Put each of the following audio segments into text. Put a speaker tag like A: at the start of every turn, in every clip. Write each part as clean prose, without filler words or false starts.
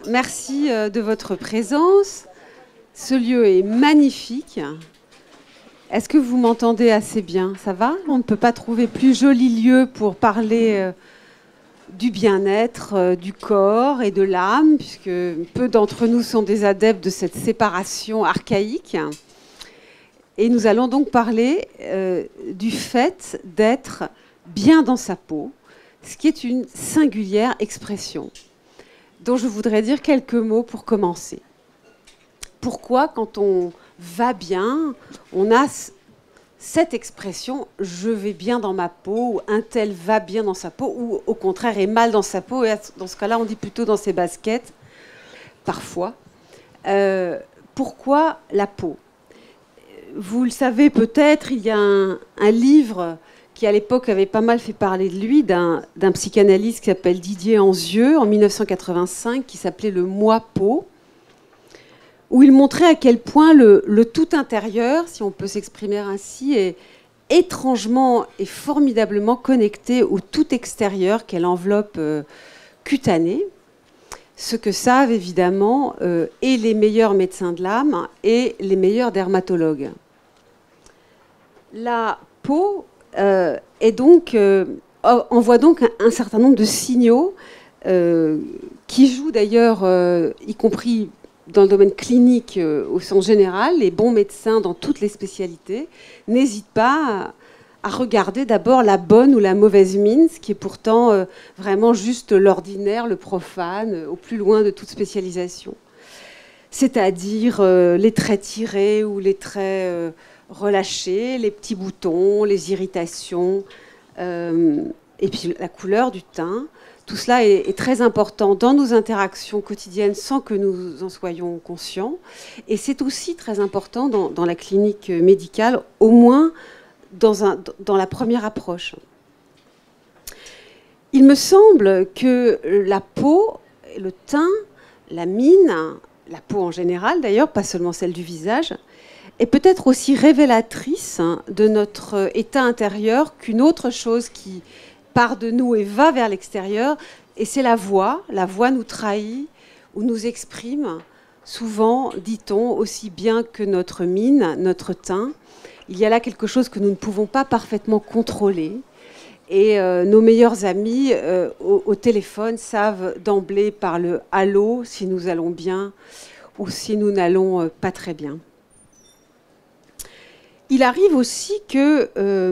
A: merci de votre présence. Ce lieu est magnifique. Est-ce que vous m'entendez assez bien? Ça va? On ne peut pas trouver plus joli lieu pour parler du bien-être, du corps et de l'âme, puisque peu d'entre nous sont des adeptes de cette séparation archaïque. Et nous allons donc parler du fait d'être bien dans sa peau, ce qui est une singulière expression, dont je voudrais dire quelques mots pour commencer. Pourquoi, quand on va bien, on a cette expression « je vais bien dans ma peau » ou « un tel va bien dans sa peau » ou au contraire est mal dans sa peau, et dans ce cas-là on dit plutôt dans ses baskets, parfois. Pourquoi la peau? Vous le savez peut-être, il y a un livre qui à l'époque avait pas mal fait parler de lui, d'un psychanalyste qui s'appelle Didier Anzieux, en 1985, qui s'appelait Le Moi Peau, où il montrait à quel point le tout intérieur, si on peut s'exprimer ainsi, est étrangement et formidablement connecté au tout extérieur qu'est l'enveloppe cutanée, ce que savent évidemment et les meilleurs médecins de l'âme et les meilleurs dermatologues. La peau envoie donc un certain nombre de signaux qui jouent d'ailleurs, y compris dans le domaine clinique au sens général. Les bons médecins dans toutes les spécialités n'hésitent pas à regarder d'abord la bonne ou la mauvaise mine, ce qui est pourtant vraiment juste l'ordinaire, le profane, au plus loin de toute spécialisation. C'est-à-dire les traits tirés ou les traits relâchés, les petits boutons, les irritations, et puis la couleur du teint. Tout cela est très important dans nos interactions quotidiennes sans que nous en soyons conscients. Et c'est aussi très important dans la clinique médicale, au moins dans la première approche. Il me semble que la peau, le teint, la mine, la peau en général d'ailleurs, pas seulement celle du visage, est peut-être aussi révélatrice de notre état intérieur qu'une autre chose qui part de nous et va vers l'extérieur, et c'est la voix. La voix nous trahit ou nous exprime, souvent, dit-on, aussi bien que notre mine, notre teint. Il y a là quelque chose que nous ne pouvons pas parfaitement contrôler. Et nos meilleurs amis au téléphone savent d'emblée par le « allô » si nous allons bien ou si nous n'allons pas très bien. Il arrive aussi que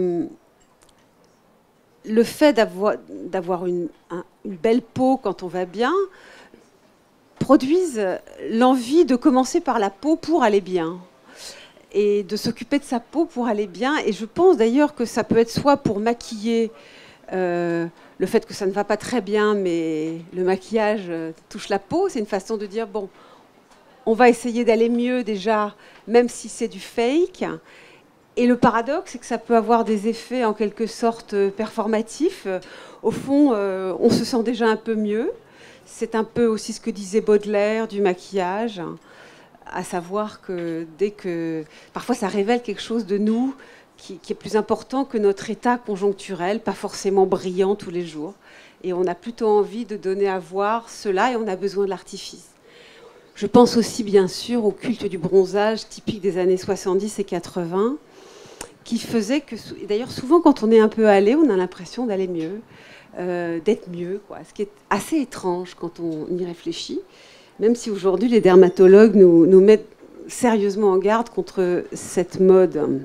A: le fait d'avoir une belle peau quand on va bien produise l'envie de commencer par la peau pour aller bien et de s'occuper de sa peau pour aller bien. Et je pense d'ailleurs que ça peut être soit pour maquiller le fait que ça ne va pas très bien, mais le maquillage touche la peau. C'est une façon de dire, bon, on va essayer d'aller mieux déjà, même si c'est du fake. Et le paradoxe, c'est que ça peut avoir des effets en quelque sorte performatifs. Au fond, on se sent déjà un peu mieux. C'est un peu aussi ce que disait Baudelaire du maquillage, à savoir que dès que... Parfois, ça révèle quelque chose de nous qui est plus important que notre état conjoncturel, pas forcément brillant tous les jours. Et on a plutôt envie de donner à voir cela et on a besoin de l'artifice. Je pense aussi, bien sûr, au culte du bronzage typique des années 70 et 80, qui faisait que, d'ailleurs, souvent, quand on est un peu allé, on a l'impression d'aller mieux, d'être mieux, quoi. Ce qui est assez étrange quand on y réfléchit, même si aujourd'hui, les dermatologues nous mettent sérieusement en garde contre cette mode.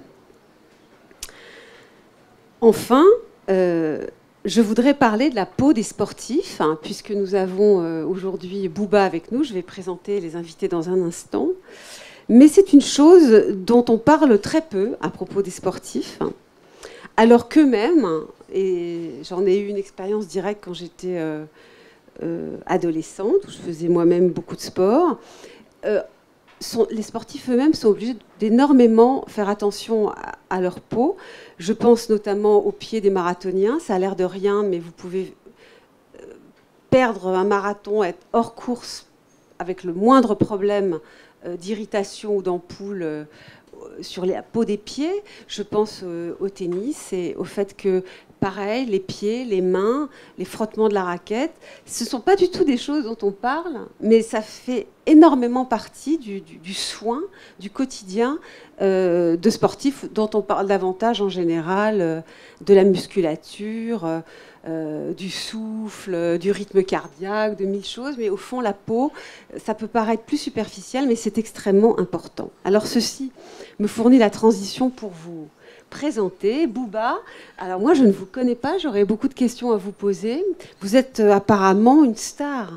A: Enfin, je voudrais parler de la peau des sportifs, puisque nous avons aujourd'hui Bouba avec nous. Je vais présenter les invités dans un instant. Mais c'est une chose dont on parle très peu à propos des sportifs, alors qu'eux-mêmes, et j'en ai eu une expérience directe quand j'étais adolescente, où je faisais moi-même beaucoup de sport, les sportifs eux-mêmes sont obligés d'énormément faire attention à leur peau. Je pense notamment aux pieds des marathoniens. Ça a l'air de rien, mais vous pouvez perdre un marathon, être hors course avec le moindre problème d'irritation ou d'ampoule sur la peau des pieds. Je pense au tennis et au fait que pareil, les pieds, les mains, les frottements de la raquette. Ce ne sont pas du tout des choses dont on parle, mais ça fait énormément partie du soin, du quotidien de sportifs dont on parle davantage en général, de la musculature, du souffle, du rythme cardiaque, de mille choses. Mais au fond, la peau, ça peut paraître plus superficiel, mais c'est extrêmement important. Alors ceci me fournit la transition pour vous présenter. Bouba, alors moi je ne vous connais pas, j'aurais beaucoup de questions à vous poser. Vous êtes apparemment une star.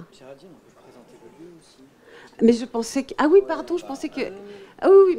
A: Mais je pensais que... Ah oui, pardon, je pensais que... Ah oui,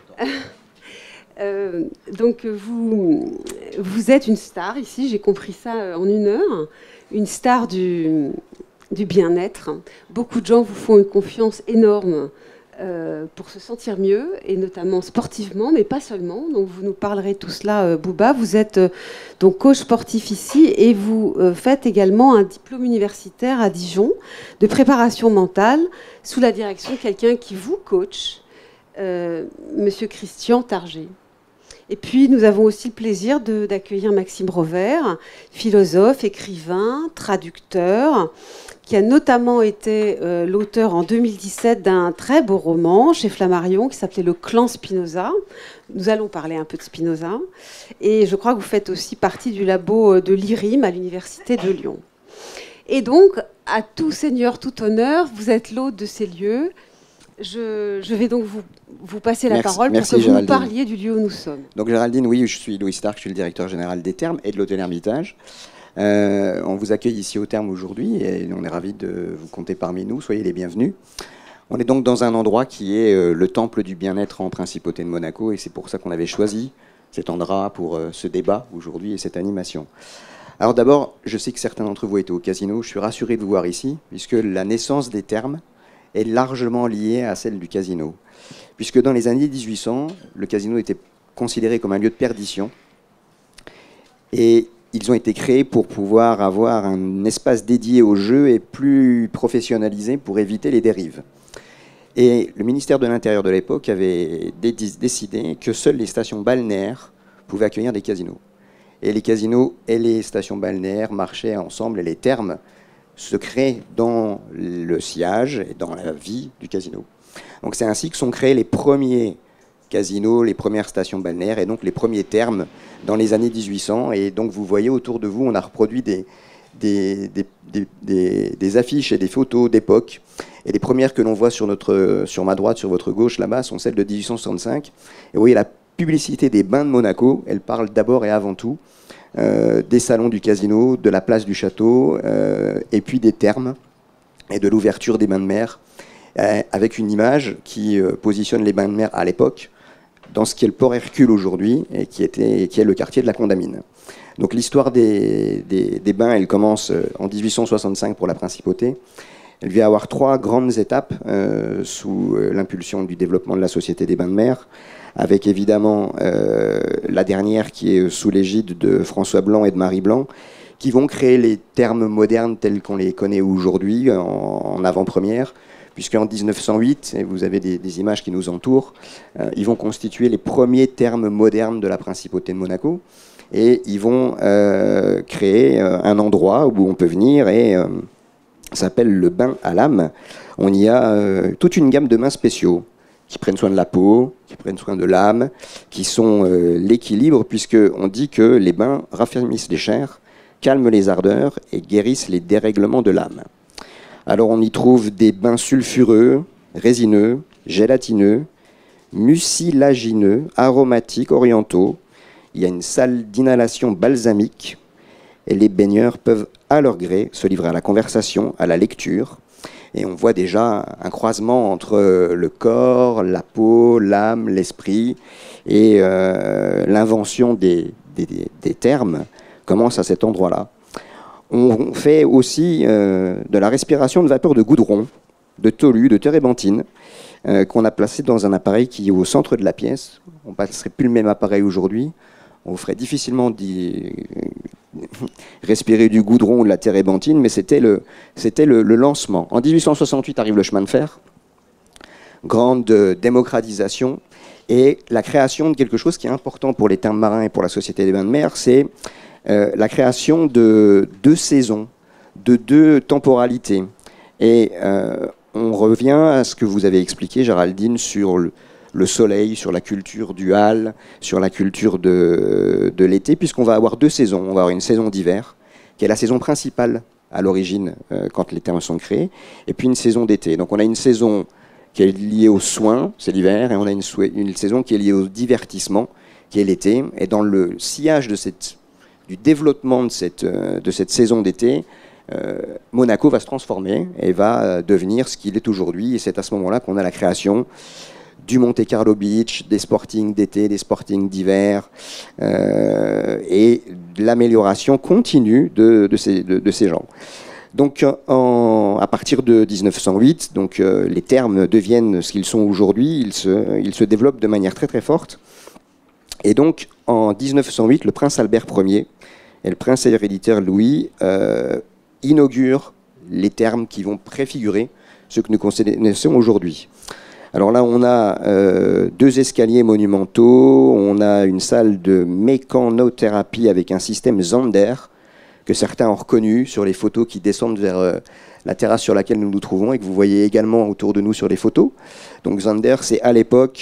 A: oui. Donc vous êtes une star ici, j'ai compris ça en une heure, une star du bien-être. Beaucoup de gens vous font une confiance énorme pour se sentir mieux, et notamment sportivement, mais pas seulement. Donc vous nous parlerez tout cela, Bouba. Vous êtes donc coach sportif ici, et vous faites également un diplôme universitaire à Dijon de préparation mentale sous la direction de quelqu'un qui vous coach, Monsieur Christian Targé. Et puis nous avons aussi le plaisir d'accueillir Maxime Rovert, philosophe, écrivain, traducteur, qui a notamment été l'auteur en 2017 d'un très beau roman chez Flammarion qui s'appelait Le Clan Spinoza. Nous allons parler un peu de Spinoza. Et je crois que vous faites aussi partie du labo de l'IRIM à l'Université de Lyon. Et donc, à tout seigneur, tout honneur, vous êtes l'hôte de ces lieux. Je vais donc vous passer la parole pour que vous nous parliez du lieu où nous sommes.
B: Donc Géraldine, oui, je suis Louis Stark, je suis le directeur général des Thermes et de l'Hôtel Hermitage. On vous accueille ici au Thermes aujourd'hui et on est ravis de vous compter parmi nous. Soyez les bienvenus. On est donc dans un endroit qui est le temple du bien-être en Principauté de Monaco, et c'est pour ça qu'on avait choisi cet endroit pour ce débat aujourd'hui et cette animation. Alors d'abord, je sais que certains d'entre vous étaient au casino. Je suis rassuré de vous voir ici, puisque la naissance des Thermes est largement liée à celle du casino. Puisque dans les années 1800, le casino était considéré comme un lieu de perdition. Et ils ont été créés pour pouvoir avoir un espace dédié au jeu et plus professionnalisé pour éviter les dérives. Et le ministère de l'Intérieur de l'époque avait décidé que seules les stations balnéaires pouvaient accueillir des casinos. Et les casinos et les stations balnéaires marchaient ensemble, et les thermes se créent dans le sillage et dans la vie du casino. Donc c'est ainsi que sont créés les premiers casinos, les premières stations balnéaires et donc les premiers thermes dans les années 1800. Et donc vous voyez autour de vous, on a reproduit des affiches et des photos d'époque. Et les premières que l'on voit sur ma droite, sur votre gauche là-bas, sont celles de 1865. Et vous voyez la publicité des bains de Monaco, elle parle d'abord et avant tout des salons du casino, de la place du château, et puis des thermes et de l'ouverture des bains de mer, avec une image qui positionne les bains de mer à l'époque dans ce qui est le port Hercule aujourd'hui, et qui est le quartier de la Condamine. Donc l'histoire des bains, elle commence en 1865 pour la Principauté. Elle vient avoir 3 grandes étapes sous l'impulsion du développement de la Société des bains de mer, avec évidemment la dernière qui est sous l'égide de François Blanc et de Marie Blanc, qui vont créer les thermes modernes tels qu'on les connaît aujourd'hui en avant-première, puisqu'en 1908, et vous avez des images qui nous entourent, ils vont constituer les premiers thermes modernes de la Principauté de Monaco, et ils vont créer un endroit où on peut venir, et ça s'appelle le bain à l'âme. On y a toute une gamme de bains spéciaux qui prennent soin de la peau, qui prennent soin de l'âme, qui sont l'équilibre, puisqu'on dit que les bains raffermissent les chairs, calment les ardeurs et guérissent les dérèglements de l'âme. Alors on y trouve des bains sulfureux, résineux, gélatineux, mucilagineux, aromatiques, orientaux. Il y a une salle d'inhalation balsamique, et les baigneurs peuvent à leur gré se livrer à la conversation, à la lecture. Et on voit déjà un croisement entre le corps, la peau, l'âme, l'esprit, et l'invention des termes commence à cet endroit-là. On fait aussi de la respiration de vapeur de goudron, de tolu, de térébenthine, qu'on a placé dans un appareil qui est au centre de la pièce. On ne passerait plus le même appareil aujourd'hui. On ferait difficilement respirer du goudron ou de la térébenthine, mais c'était le lancement. En 1868 arrive le chemin de fer, grande démocratisation, et la création de quelque chose qui est important pour les thermes marins et pour la Société des bains de mer, c'est la création de 2 saisons, de 2 temporalités. Et on revient à ce que vous avez expliqué, Géraldine, sur le soleil, sur la culture du hall, sur la culture de l'été, puisqu'on va avoir 2 saisons. On va avoir une saison d'hiver, qui est la saison principale à l'origine, quand les termes sont créés, et puis une saison d'été. Donc on a une saison qui est liée aux soins, c'est l'hiver, et on a une saison qui est liée au divertissement, qui est l'été. Et dans le sillage du développement de cette saison d'été, Monaco va se transformer et va devenir ce qu'il est aujourd'hui. Et c'est à ce moment-là qu'on a la création du Monte Carlo Beach, des sportings d'été, des sportings d'hiver, et l'amélioration continue de ces gens. Donc, à partir de 1908, donc, les termes deviennent ce qu'ils sont aujourd'hui. Ils se développent de manière très très forte. Et donc, en 1908, le prince Albert Ier et le prince héréditaire Louis inaugurent les termes qui vont préfigurer ce que nous connaissons aujourd'hui. Alors là, on a 2 escaliers monumentaux, on a une salle de mécanothérapie avec un système Zander, que certains ont reconnu sur les photos qui descendent vers la terrasse sur laquelle nous nous trouvons et que vous voyez également autour de nous sur les photos. Donc Zander, c'est à l'époque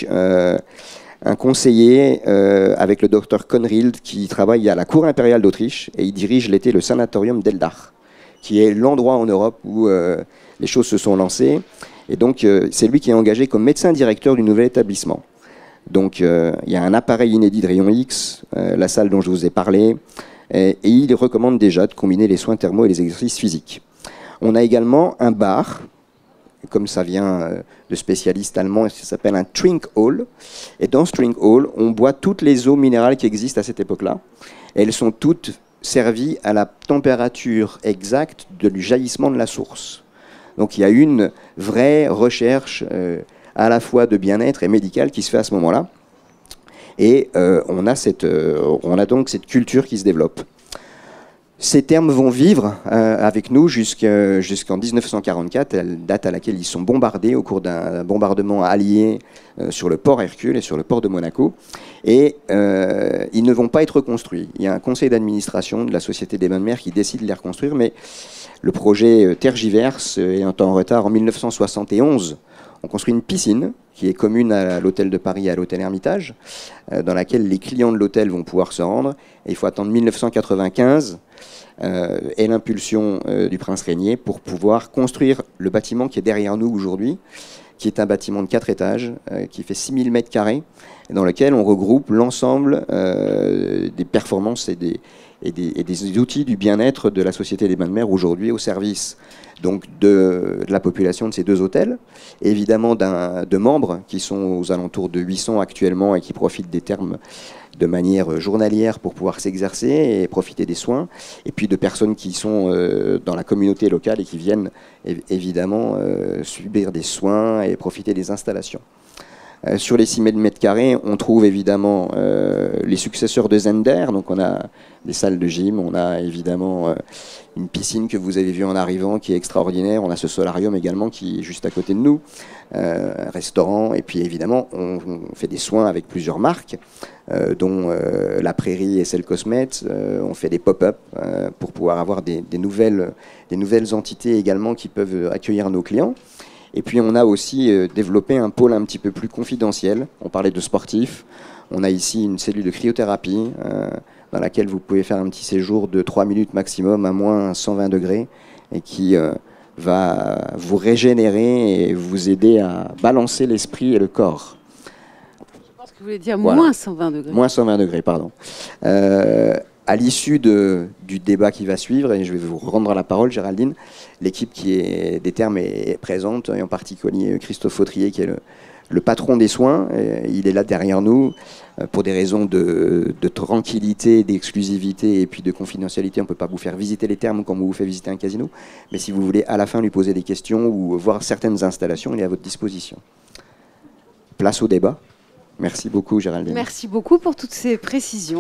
B: un conseiller avec le docteur Conrild qui travaille à la cour impériale d'Autriche et il dirige l'été le sanatorium d'Eldach, qui est l'endroit en Europe où les choses se sont lancées. Et donc, c'est lui qui est engagé comme médecin directeur du nouvel établissement. Donc, il y a un appareil inédit de rayon X, la salle dont je vous ai parlé, et il recommande déjà de combiner les soins thermaux et les exercices physiques. On a également un bar, comme ça vient de spécialistes allemands, ça s'appelle un Trinkhall. Et dans ce Trinkhall, on boit toutes les eaux minérales qui existent à cette époque-là. Et elles sont toutes servies à la température exacte du jaillissement de la source. Donc il y a une vraie recherche à la fois de bien-être et médicale qui se fait à ce moment-là. Et on a donc cette culture qui se développe. Ces termes vont vivre avec nous jusqu'en 1944, date à laquelle ils sont bombardés au cours d'un bombardement allié sur le port Hercule et sur le port de Monaco. Et ils ne vont pas être reconstruits. Il y a un conseil d'administration de la Société des Bains de Mer qui décide de les reconstruire, mais le projet tergiverse et est en retard. En 1971, on construit une piscine qui est commune à l'hôtel de Paris et à l'hôtel Hermitage, dans laquelle les clients de l'hôtel vont pouvoir se rendre. Et il faut attendre 1995 et l'impulsion du prince Régnier pour pouvoir construire le bâtiment qui est derrière nous aujourd'hui, qui est un bâtiment de 4 étages, qui fait 6000 mètres carrés, dans lequel on regroupe l'ensemble des performances et des outils du bien-être de la Société des Bains de Mer aujourd'hui au service donc de la population de ces 2 hôtels, et évidemment de membres qui sont aux alentours de 800 actuellement et qui profitent des termes de manière journalière pour pouvoir s'exercer et profiter des soins, et puis de personnes qui sont dans la communauté locale et qui viennent évidemment subir des soins et profiter des installations. Sur les 6000 mètres carrés, on trouve évidemment les successeurs de Zender. Donc on a des salles de gym, on a évidemment une piscine que vous avez vue en arrivant qui est extraordinaire. On a ce solarium également qui est juste à côté de nous, un restaurant. Et puis évidemment, on fait des soins avec plusieurs marques, dont La Prairie et Celle Cosmet. On fait des pop-up pour pouvoir avoir des nouvelles entités également qui peuvent accueillir nos clients. Et puis on a aussi développé un pôle un petit peu plus confidentiel. On parlait de sportifs. On a ici une cellule de cryothérapie dans laquelle vous pouvez faire un petit séjour de 3 minutes maximum à moins 120 degrés et qui va vous régénérer et vous aider à balancer l'esprit et le corps.
A: Je pense que vous voulez dire voilà. Moins 120 degrés.
B: Moins 120 degrés, pardon. À l'issue du débat qui va suivre, et je vais vous rendre la parole, Géraldine, l'équipe qui est des termes est présente, et en particulier Christophe Fautrier, qui est le patron des soins. Il est là derrière nous pour des raisons de tranquillité, d'exclusivité et puis de confidentialité. On ne peut pas vous faire visiter les termes comme on vous fait visiter un casino, mais si vous voulez à la fin lui poser des questions ou voir certaines installations, il est à votre disposition. Place au débat. Merci beaucoup, Géraldine.
A: Merci beaucoup pour toutes ces précisions.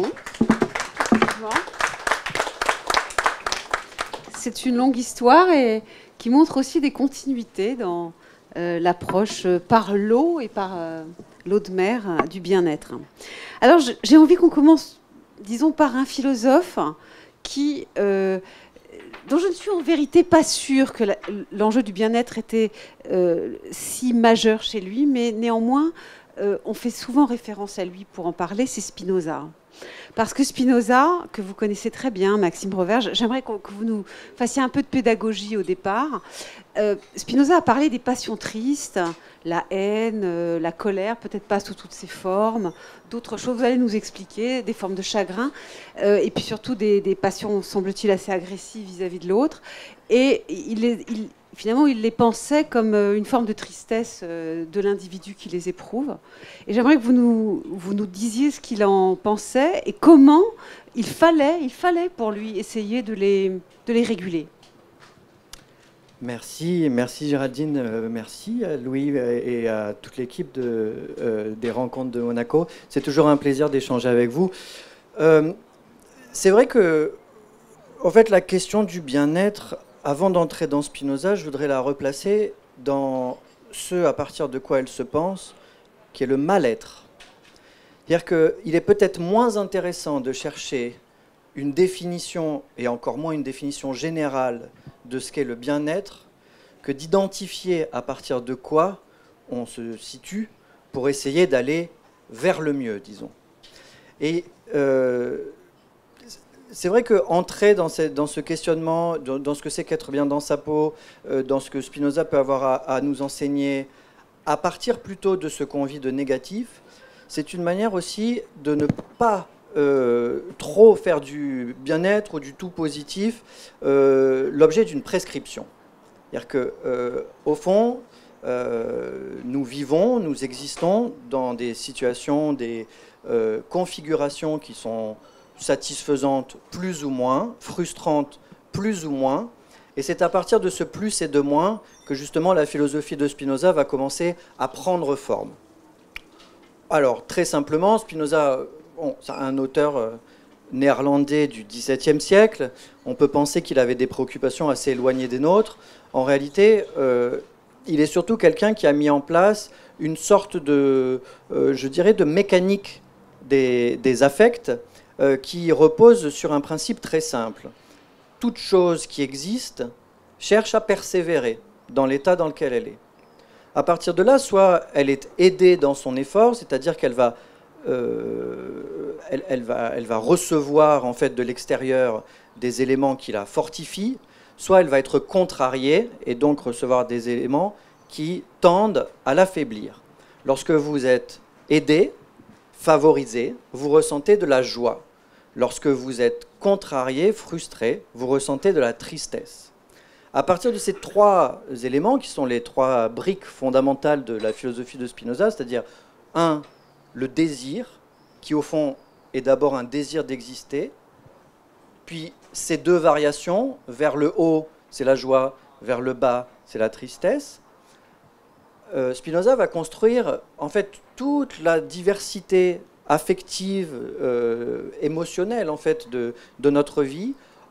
A: C'est une longue histoire et qui montre aussi des continuités dans l'approche par l'eau et par l'eau de mer du bien-être. Alors j'ai envie qu'on commence disons, par un philosophe qui, dont je ne suis en vérité pas sûre que l'enjeu du bien-être était si majeur chez lui, mais néanmoins, on fait souvent référence à lui pour en parler, c'est Spinoza. Parce que Spinoza, que vous connaissez très bien, Maxime Roverge, j'aimerais que vous nous fassiez un peu de pédagogie au départ. Spinoza a parlé des passions tristes, la haine, la colère, peut-être pas sous toutes ses formes, d'autres choses, vous allez nous expliquer, des formes de chagrin, et puis surtout des passions, semble-t-il, assez agressives vis-à-vis de l'autre. Et finalement, il les pensait comme une forme de tristesse de l'individu qui les éprouve. Et j'aimerais que vous nous disiez ce qu'il en pensait et comment il fallait pour lui essayer de les réguler.
C: Merci Géraldine, merci à Louis et à toute l'équipe des Rencontres de Monaco. C'est toujours un plaisir d'échanger avec vous. C'est vrai que, en fait, la question du bien-être, avant d'entrer dans Spinoza, je voudrais la replacer dans ce à partir de quoi elle se pense, qui est le mal-être. C'est-à-dire qu'il est peut-être moins intéressant de chercher une définition, et encore moins une définition générale, de ce qu'est le bien-être, que d'identifier à partir de quoi on se situe pour essayer d'aller vers le mieux, disons. Et c'est vrai qu'entrer dans ce questionnement, dans ce que c'est qu'être bien dans sa peau, dans ce que Spinoza peut avoir à nous enseigner, à partir plutôt de ce qu'on vit de négatif, c'est une manière aussi de ne pas trop faire du bien-être ou du tout positif l'objet d'une prescription. C'est-à-dire qu'au fond, nous vivons, nous existons dans des situations, des configurations qui sont satisfaisantes plus ou moins, frustrantes plus ou moins, et c'est à partir de ce plus et de moins que justement la philosophie de Spinoza va commencer à prendre forme. Alors, très simplement, Spinoza, c'est un auteur néerlandais du XVIIe siècle. On peut penser qu'il avait des préoccupations assez éloignées des nôtres. En réalité, il est surtout quelqu'un qui a mis en place une sorte de, je dirais, de mécanique des affects qui repose sur un principe très simple. Toute chose qui existe cherche à persévérer dans l'état dans lequel elle est. À partir de là, soit elle est aidée dans son effort, c'est-à-dire qu'elle va elle va recevoir en fait de l'extérieur des éléments qui la fortifient, soit elle va être contrariée et donc recevoir des éléments qui tendent à l'affaiblir. Lorsque vous êtes aidé, favorisé, vous ressentez de la joie. Lorsque vous êtes contrarié, frustré, vous ressentez de la tristesse. À partir de ces trois éléments, qui sont les trois briques fondamentales de la philosophie de Spinoza, c'est-à-dire, un, le désir, qui au fond est d'abord un désir d'exister, puis ces deux variations, vers le haut, c'est la joie, vers le bas, c'est la tristesse. Spinoza va construire en fait toute la diversité affective, émotionnelle en fait de notre vie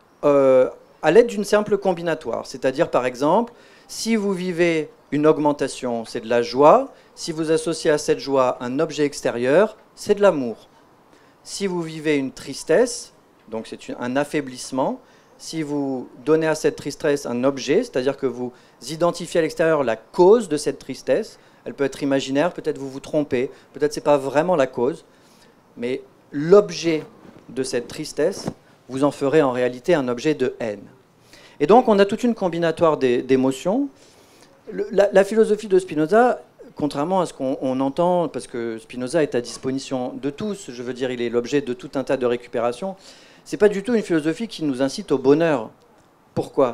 C: à l'aide d'une simple combinatoire. C'est-à-dire par exemple, si vous vivez une augmentation, c'est de la joie. Si vous associez à cette joie un objet extérieur, c'est de l'amour. Si vous vivez une tristesse, donc c'est un affaiblissement, si vous donnez à cette tristesse un objet, c'est-à-dire que vous identifiez à l'extérieur la cause de cette tristesse, elle peut être imaginaire, peut-être vous vous trompez, peut-être ce n'est pas vraiment la cause, mais l'objet de cette tristesse, vous en ferez en réalité un objet de haine. Et donc on a toute une combinatoire d'émotions. La philosophie de Spinoza, contrairement à ce qu'on entend, parce que Spinoza est à disposition de tous, je veux dire, il est l'objet de tout un tas de récupérations, c'est pas du tout une philosophie qui nous incite au bonheur. Pourquoi ?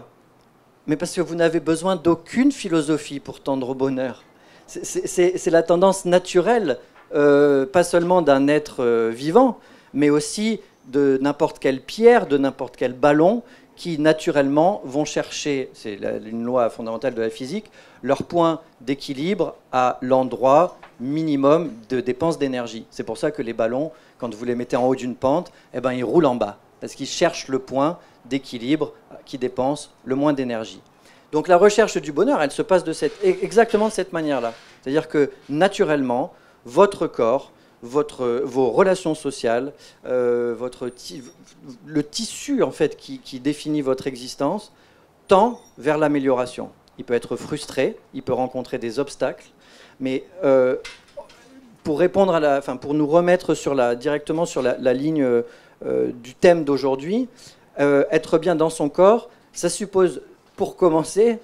C: Mais parce que vous n'avez besoin d'aucune philosophie pour tendre au bonheur. C'est la tendance naturelle, pas seulement d'un être vivant, mais aussi de n'importe quelle pierre, de n'importe quel ballon, qui naturellement vont chercher, c'est une loi fondamentale de la physique, leur point d'équilibre à l'endroit minimum de dépense d'énergie. C'est pour ça que les ballons, quand vous les mettez en haut d'une pente, eh ben, ils roulent en bas, parce qu'ils cherchent le point d'équilibre qui dépense le moins d'énergie. Donc la recherche du bonheur, elle se passe exactement de cette manière-là. C'est-à-dire que naturellement, votre corps vos relations sociales, le tissu en fait qui définit votre existence, tend vers l'amélioration. Il peut être frustré, il peut rencontrer des obstacles, mais pour répondre pour nous remettre directement sur la ligne du thème d'aujourd'hui, être bien dans son corps, ça suppose, pour commencer,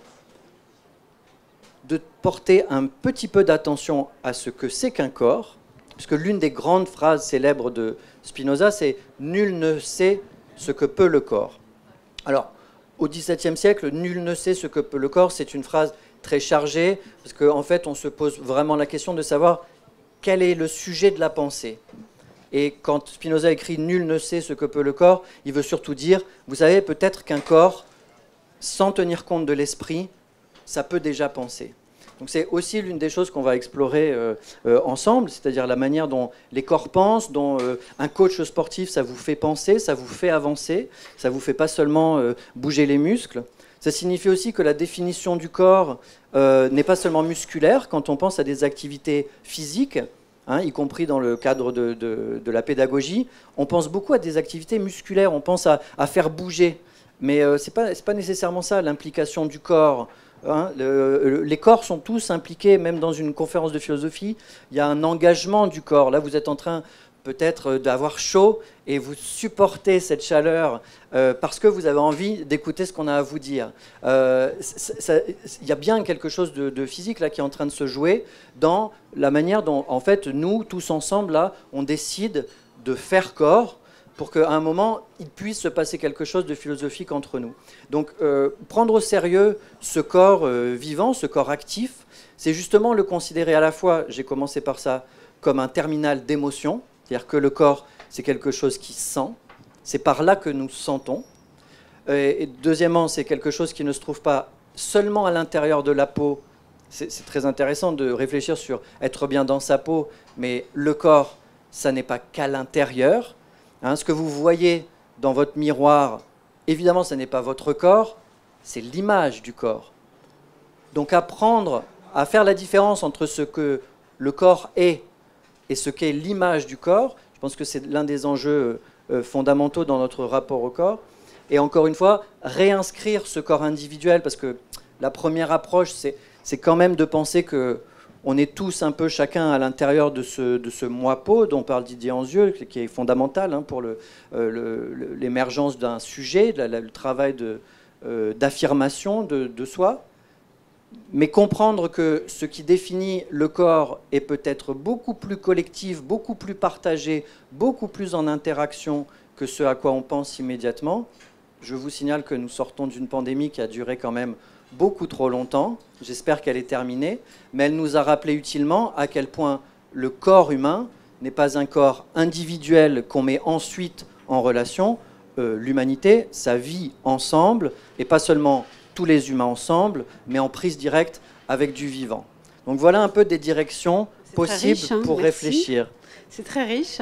C: de porter un petit peu d'attention à ce que c'est qu'un corps, puisque l'une des grandes phrases célèbres de Spinoza, c'est « nul ne sait ce que peut le corps ». Alors, au XVIIe siècle, « nul ne sait ce que peut le corps », c'est une phrase très chargée, parce qu'en fait, on se pose vraiment la question de savoir quel est le sujet de la pensée. Et quand Spinoza écrit « nul ne sait ce que peut le corps », il veut surtout dire, vous savez, peut-être qu'un corps, sans tenir compte de l'esprit, ça peut déjà penser. Donc c'est aussi l'une des choses qu'on va explorer ensemble, c'est-à-dire la manière dont les corps pensent, dont un coach sportif, ça vous fait penser, ça vous fait avancer, ça vous fait pas seulement bouger les muscles. Ça signifie aussi que la définition du corps n'est pas seulement musculaire quand on pense à des activités physiques, hein, y compris dans le cadre de la pédagogie. On pense beaucoup à des activités musculaires, on pense à faire bouger. Mais c'est pas nécessairement ça l'implication du corps. Hein, les corps sont tous impliqués, même dans une conférence de philosophie, il y a un engagement du corps. Là, vous êtes en train peut-être d'avoir chaud et vous supportez cette chaleur parce que vous avez envie d'écouter ce qu'on a à vous dire. Il y a bien quelque chose de physique là qui est en train de se jouer dans la manière dont, en fait, nous, tous ensemble, là, on décide de faire corps pour qu'à un moment, il puisse se passer quelque chose de philosophique entre nous. Donc, prendre au sérieux ce corps vivant, ce corps actif, c'est justement le considérer à la fois, j'ai commencé par ça, comme un terminal d'émotion, c'est-à-dire que le corps, c'est quelque chose qui sent, c'est par là que nous sentons. Et deuxièmement, c'est quelque chose qui ne se trouve pas seulement à l'intérieur de la peau. C'est très intéressant de réfléchir sur être bien dans sa peau, mais le corps, ça n'est pas qu'à l'intérieur. Hein, ce que vous voyez dans votre miroir, évidemment, ce n'est pas votre corps, c'est l'image du corps. Donc apprendre à faire la différence entre ce que le corps est et ce qu'est l'image du corps, je pense que c'est l'un des enjeux fondamentaux dans notre rapport au corps. Et encore une fois, réinscrire ce corps individuel, parce que la première approche, c'est quand même de penser que on est tous un peu chacun à l'intérieur de ce moi-peau dont parle Didier Anzieux, qui est fondamental hein, pour l'émergence d'un sujet, le travail d'affirmation de soi. Mais comprendre que ce qui définit le corps est peut-être beaucoup plus collectif, beaucoup plus partagé, beaucoup plus en interaction que ce à quoi on pense immédiatement. Je vous signale que nous sortons d'une pandémie qui a duré quand même beaucoup trop longtemps. J'espère qu'elle est terminée, mais elle nous a rappelé utilement à quel point le corps humain n'est pas un corps individuel qu'on met ensuite en relation. L'humanité, ça vit ensemble, et pas seulement tous les humains ensemble, mais en prise directe avec du vivant. Donc voilà un peu des directions possibles riche, hein, pour réfléchir.
A: C'est très riche,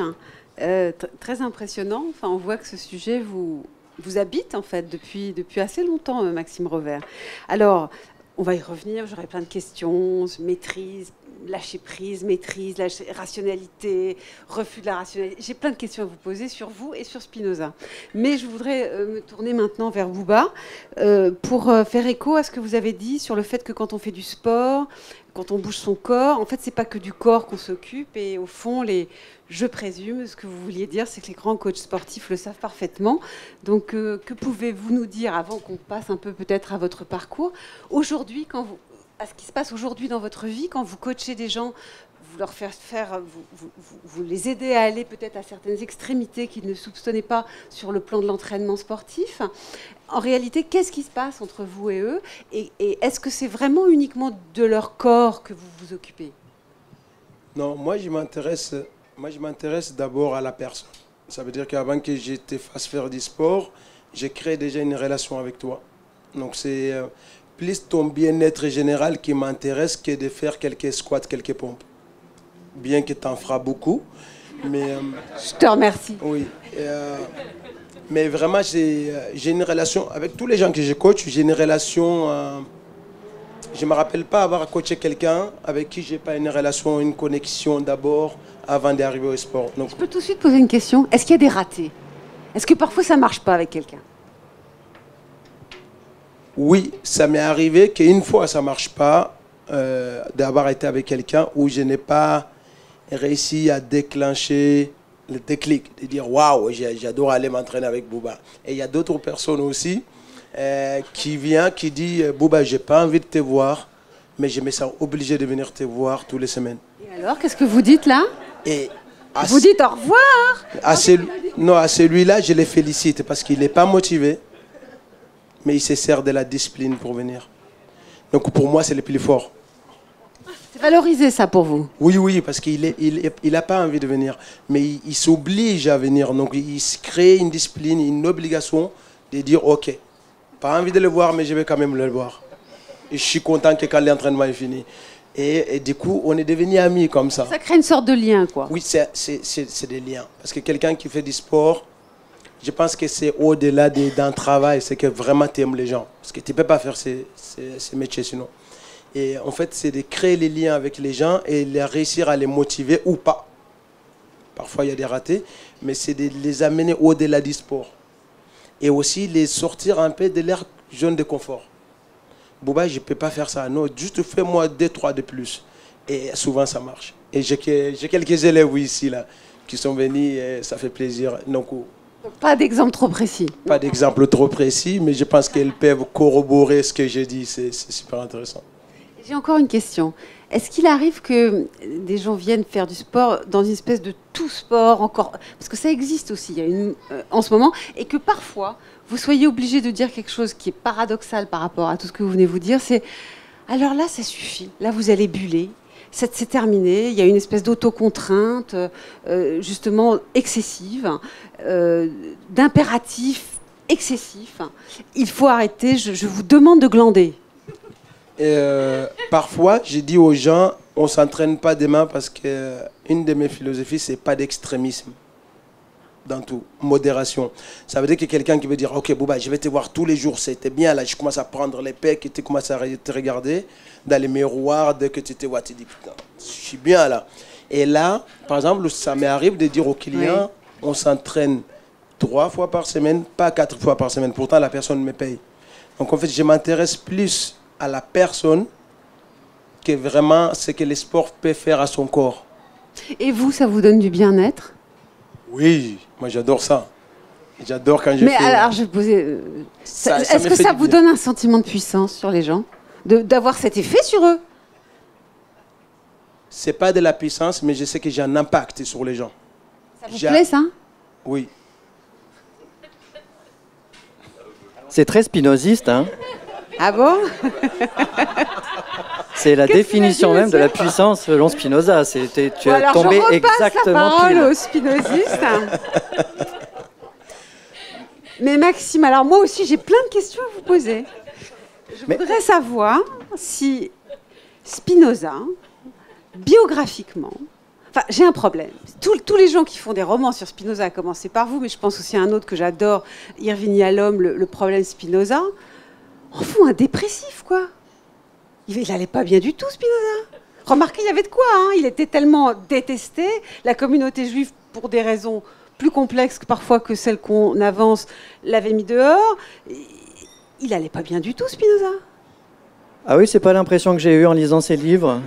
A: très impressionnant. Enfin, on voit que ce sujet vous habite en fait depuis assez longtemps, Maxime Rovert. Alors, on va y revenir, j'aurai plein de questions, maîtrise, lâcher prise, maîtrise, rationalité, refus de la rationalité. J'ai plein de questions à vous poser sur vous et sur Spinoza. Mais je voudrais me tourner maintenant vers Bouba pour faire écho à ce que vous avez dit sur le fait que quand on fait du sport, quand on bouge son corps, en fait, c'est pas que du corps qu'on s'occupe. Et au fond, je présume, ce que vous vouliez dire, c'est que les grands coachs sportifs le savent parfaitement. Donc, que pouvez-vous nous dire, avant qu'on passe un peu peut-être à votre parcours, aujourd'hui, à ce qui se passe aujourd'hui dans votre vie, quand vous coachez des gens, vous leur faites faire, vous les aidez à aller peut-être à certaines extrémités qu'ils ne soupçonnaient pas sur le plan de l'entraînement sportif. En réalité, qu'est-ce qui se passe entre vous et eux ? Et est-ce que c'est vraiment uniquement de leur corps que vous vous occupez ?
D: Non, moi je m'intéresse d'abord à la personne. Ça veut dire qu'avant que je te fasse faire du sport, j'ai créé déjà une relation avec toi. Donc c'est plus ton bien-être général qui m'intéresse que de faire quelques squats, quelques pompes. Bien que tu en feras beaucoup. Mais,
A: je te remercie.
D: Oui. Mais vraiment, j'ai une relation avec tous les gens que je coach. J'ai une relation Je ne me rappelle pas avoir coaché quelqu'un avec qui je n'ai pas une relation, une connexion d'abord avant d'arriver au sport. Donc,
A: Je peux tout de suite poser une question. Est-ce qu'il y a des ratés? Est-ce que parfois ça ne marche pas avec quelqu'un?
D: oui, ça m'est arrivé qu'une fois ça ne marche pas, d'avoir été avec quelqu'un où je n'ai pas réussi à déclencher le déclic, de dire waouh, j'adore aller m'entraîner avec Bouba. Et il y a d'autres personnes aussi qui viennent, qui disent Bouba, j'ai pas envie de te voir, mais je me sens obligé de venir te voir toutes les semaines.
A: Et alors, qu'est-ce que vous dites là?
D: Et
A: Vous dites au revoir?
D: Non, à celui-là, je le félicite parce qu'il n'est pas motivé, mais il se sert de la discipline pour venir. Donc pour moi, c'est le plus fort.
A: C'est valorisé ça pour vous?
D: Oui, parce qu'il n'a pas envie de venir, mais il s'oblige à venir. Donc il se crée une discipline, une obligation de dire ok, pas envie de le voir, mais je vais quand même le voir. Et je suis content que quand l'entraînement est fini. Et du coup, on est devenus amis comme ça.
A: Ça crée une sorte de lien, quoi.
D: Oui, c'est des liens. Parce que quelqu'un qui fait du sport, je pense que c'est au-delà d'un travail, c'est que vraiment tu aimes les gens. Parce que tu ne peux pas faire ces métiers sinon. Et en fait, c'est de créer les liens avec les gens et de réussir à les motiver ou pas. Parfois, il y a des ratés, mais c'est de les amener au-delà du sport. Et aussi, les sortir un peu de leur zone de confort. Bouba, je ne peux pas faire ça. Non, juste fais-moi 2-3 de plus. Et souvent, ça marche. Et j'ai quelques élèves ici là, qui sont venus et ça fait plaisir. Donc,
A: Pas d'exemple trop précis.
D: pas d'exemple trop précis, mais je pense qu'elles peuvent corroborer ce que j'ai dit. C'est super intéressant.
A: J'ai encore une question. Est-ce qu'il arrive que des gens viennent faire du sport dans une espèce de tout sport encore, parce que ça existe aussi en ce moment, et que parfois vous soyez obligé de dire quelque chose qui est paradoxal par rapport à tout ce que vous venez vous dire, c'est alors là ça suffit, là vous allez buller, c'est terminé, il y a une espèce d'autocontrainte justement excessive, d'impératif excessif, il faut arrêter, je vous demande de glander.
D: Parfois, j'ai dit aux gens, on ne s'entraîne pas demain parce qu'une de mes philosophies, c'est pas d'extrémisme dans tout, modération. Ça veut dire que quelqu'un qui veut dire, ok Bouba, je vais te voir tous les jours, c'était bien, là je commence à prendre les pecs et tu commences à te regarder dans les miroirs, dès que tu te vois, tu te dis, putain, je suis bien là. Et là, par exemple, ça m'arrive de dire aux clients, on s'entraîne 3 fois par semaine, pas 4 fois par semaine, pourtant la personne me paye. Donc en fait, je m'intéresse plus à la personne que vraiment ce que le sport peut faire à son corps.
A: Et vous, ça vous donne du bien-être?
D: Oui, moi j'adore ça. J'adore quand je
A: Mais
D: fais...
A: alors, je posais... Est-ce que ça vous donne un sentiment de puissance sur les gens? D'avoir cet effet sur eux?
D: C'est pas de la puissance, mais je sais que j'ai un impact sur les gens.
A: Ça vous plaît, ça?
D: Oui.
C: C'est très spinoziste, hein?
A: Ah bon?
C: C'est la
A: Qu'est-ce
C: définition
A: qu'il a dit,
C: même de la
A: monsieur
C: puissance selon Spinoza. Tu as
A: Alors,
C: tombé
A: je repasse
C: exactement
A: la parole
C: pile.
A: au spinoziste. Mais Maxime, alors moi aussi j'ai plein de questions à vous poser. Je voudrais savoir si Spinoza, biographiquement, enfin j'ai un problème. Tous les gens qui font des romans sur Spinoza, à commencer par vous, mais je pense aussi à un autre que j'adore, Irving Yalom, le problème Spinoza, en font un dépressif, quoi. Il n'allait pas bien du tout, Spinoza. Remarquez, il y avait de quoi, hein. Il était tellement détesté, la communauté juive, pour des raisons plus complexes parfois que celles qu'on avance, l'avait mis dehors. Il n'allait pas bien du tout, Spinoza.
C: Ah oui, c'est pas l'impression que j'ai eue en lisant ces livres.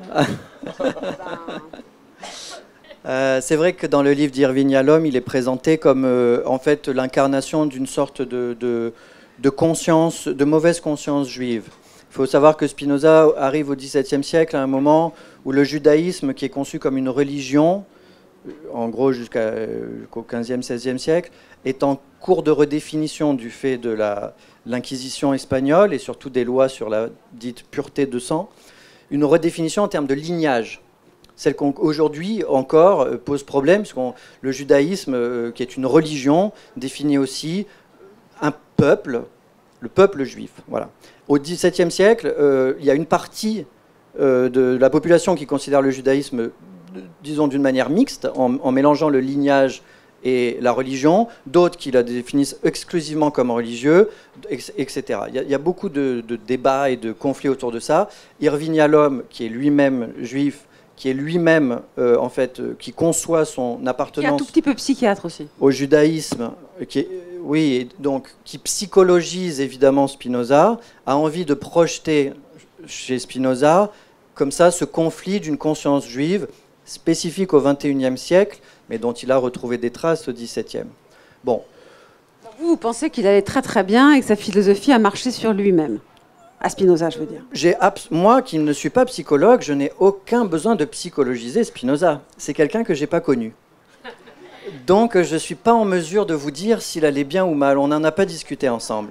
C: C'est vrai que dans le livre d'Irving Yalom, il est présenté comme en fait l'incarnation d'une sorte de conscience, de mauvaise conscience juive. Il faut savoir que Spinoza arrive au XVIIe siècle à un moment où le judaïsme, qui est conçu comme une religion, en gros jusqu'au XVe, XVIe siècle, est en cours de redéfinition du fait de l'Inquisition espagnole et surtout des lois sur la dite pureté de sang, une redéfinition en termes de lignage. Celle qu'aujourd'hui encore pose problème, parce que le judaïsme, qui est une religion, définit aussi un peuple, le peuple juif. Voilà. Au XVIIe siècle, il y a une partie de la population qui considère le judaïsme, disons d'une manière mixte, en mélangeant le lignage et la religion, d'autres qui la définissent exclusivement comme religieux, etc. Il y a beaucoup de débats et de conflits autour de ça. Irving Yalom, qui est lui-même juif, qui est lui-même, en fait, qui conçoit son appartenance...
A: Qui est un tout petit peu psychiatre aussi.
C: Au judaïsme, oui, et donc qui psychologise évidemment Spinoza, a envie de projeter chez Spinoza, comme ça, ce conflit d'une conscience juive spécifique au XXIe siècle, mais dont il a retrouvé des traces au XVIIe. Bon.
A: Vous pensez qu'il allait très très bien et que sa philosophie a marché sur lui-même, à Spinoza, je veux dire.
C: Moi, qui ne suis pas psychologue, je n'ai aucun besoin de psychologiser Spinoza. C'est quelqu'un que je n'ai pas connu. Donc, je ne suis pas en mesure de vous dire s'il allait bien ou mal. On n'en a pas discuté ensemble.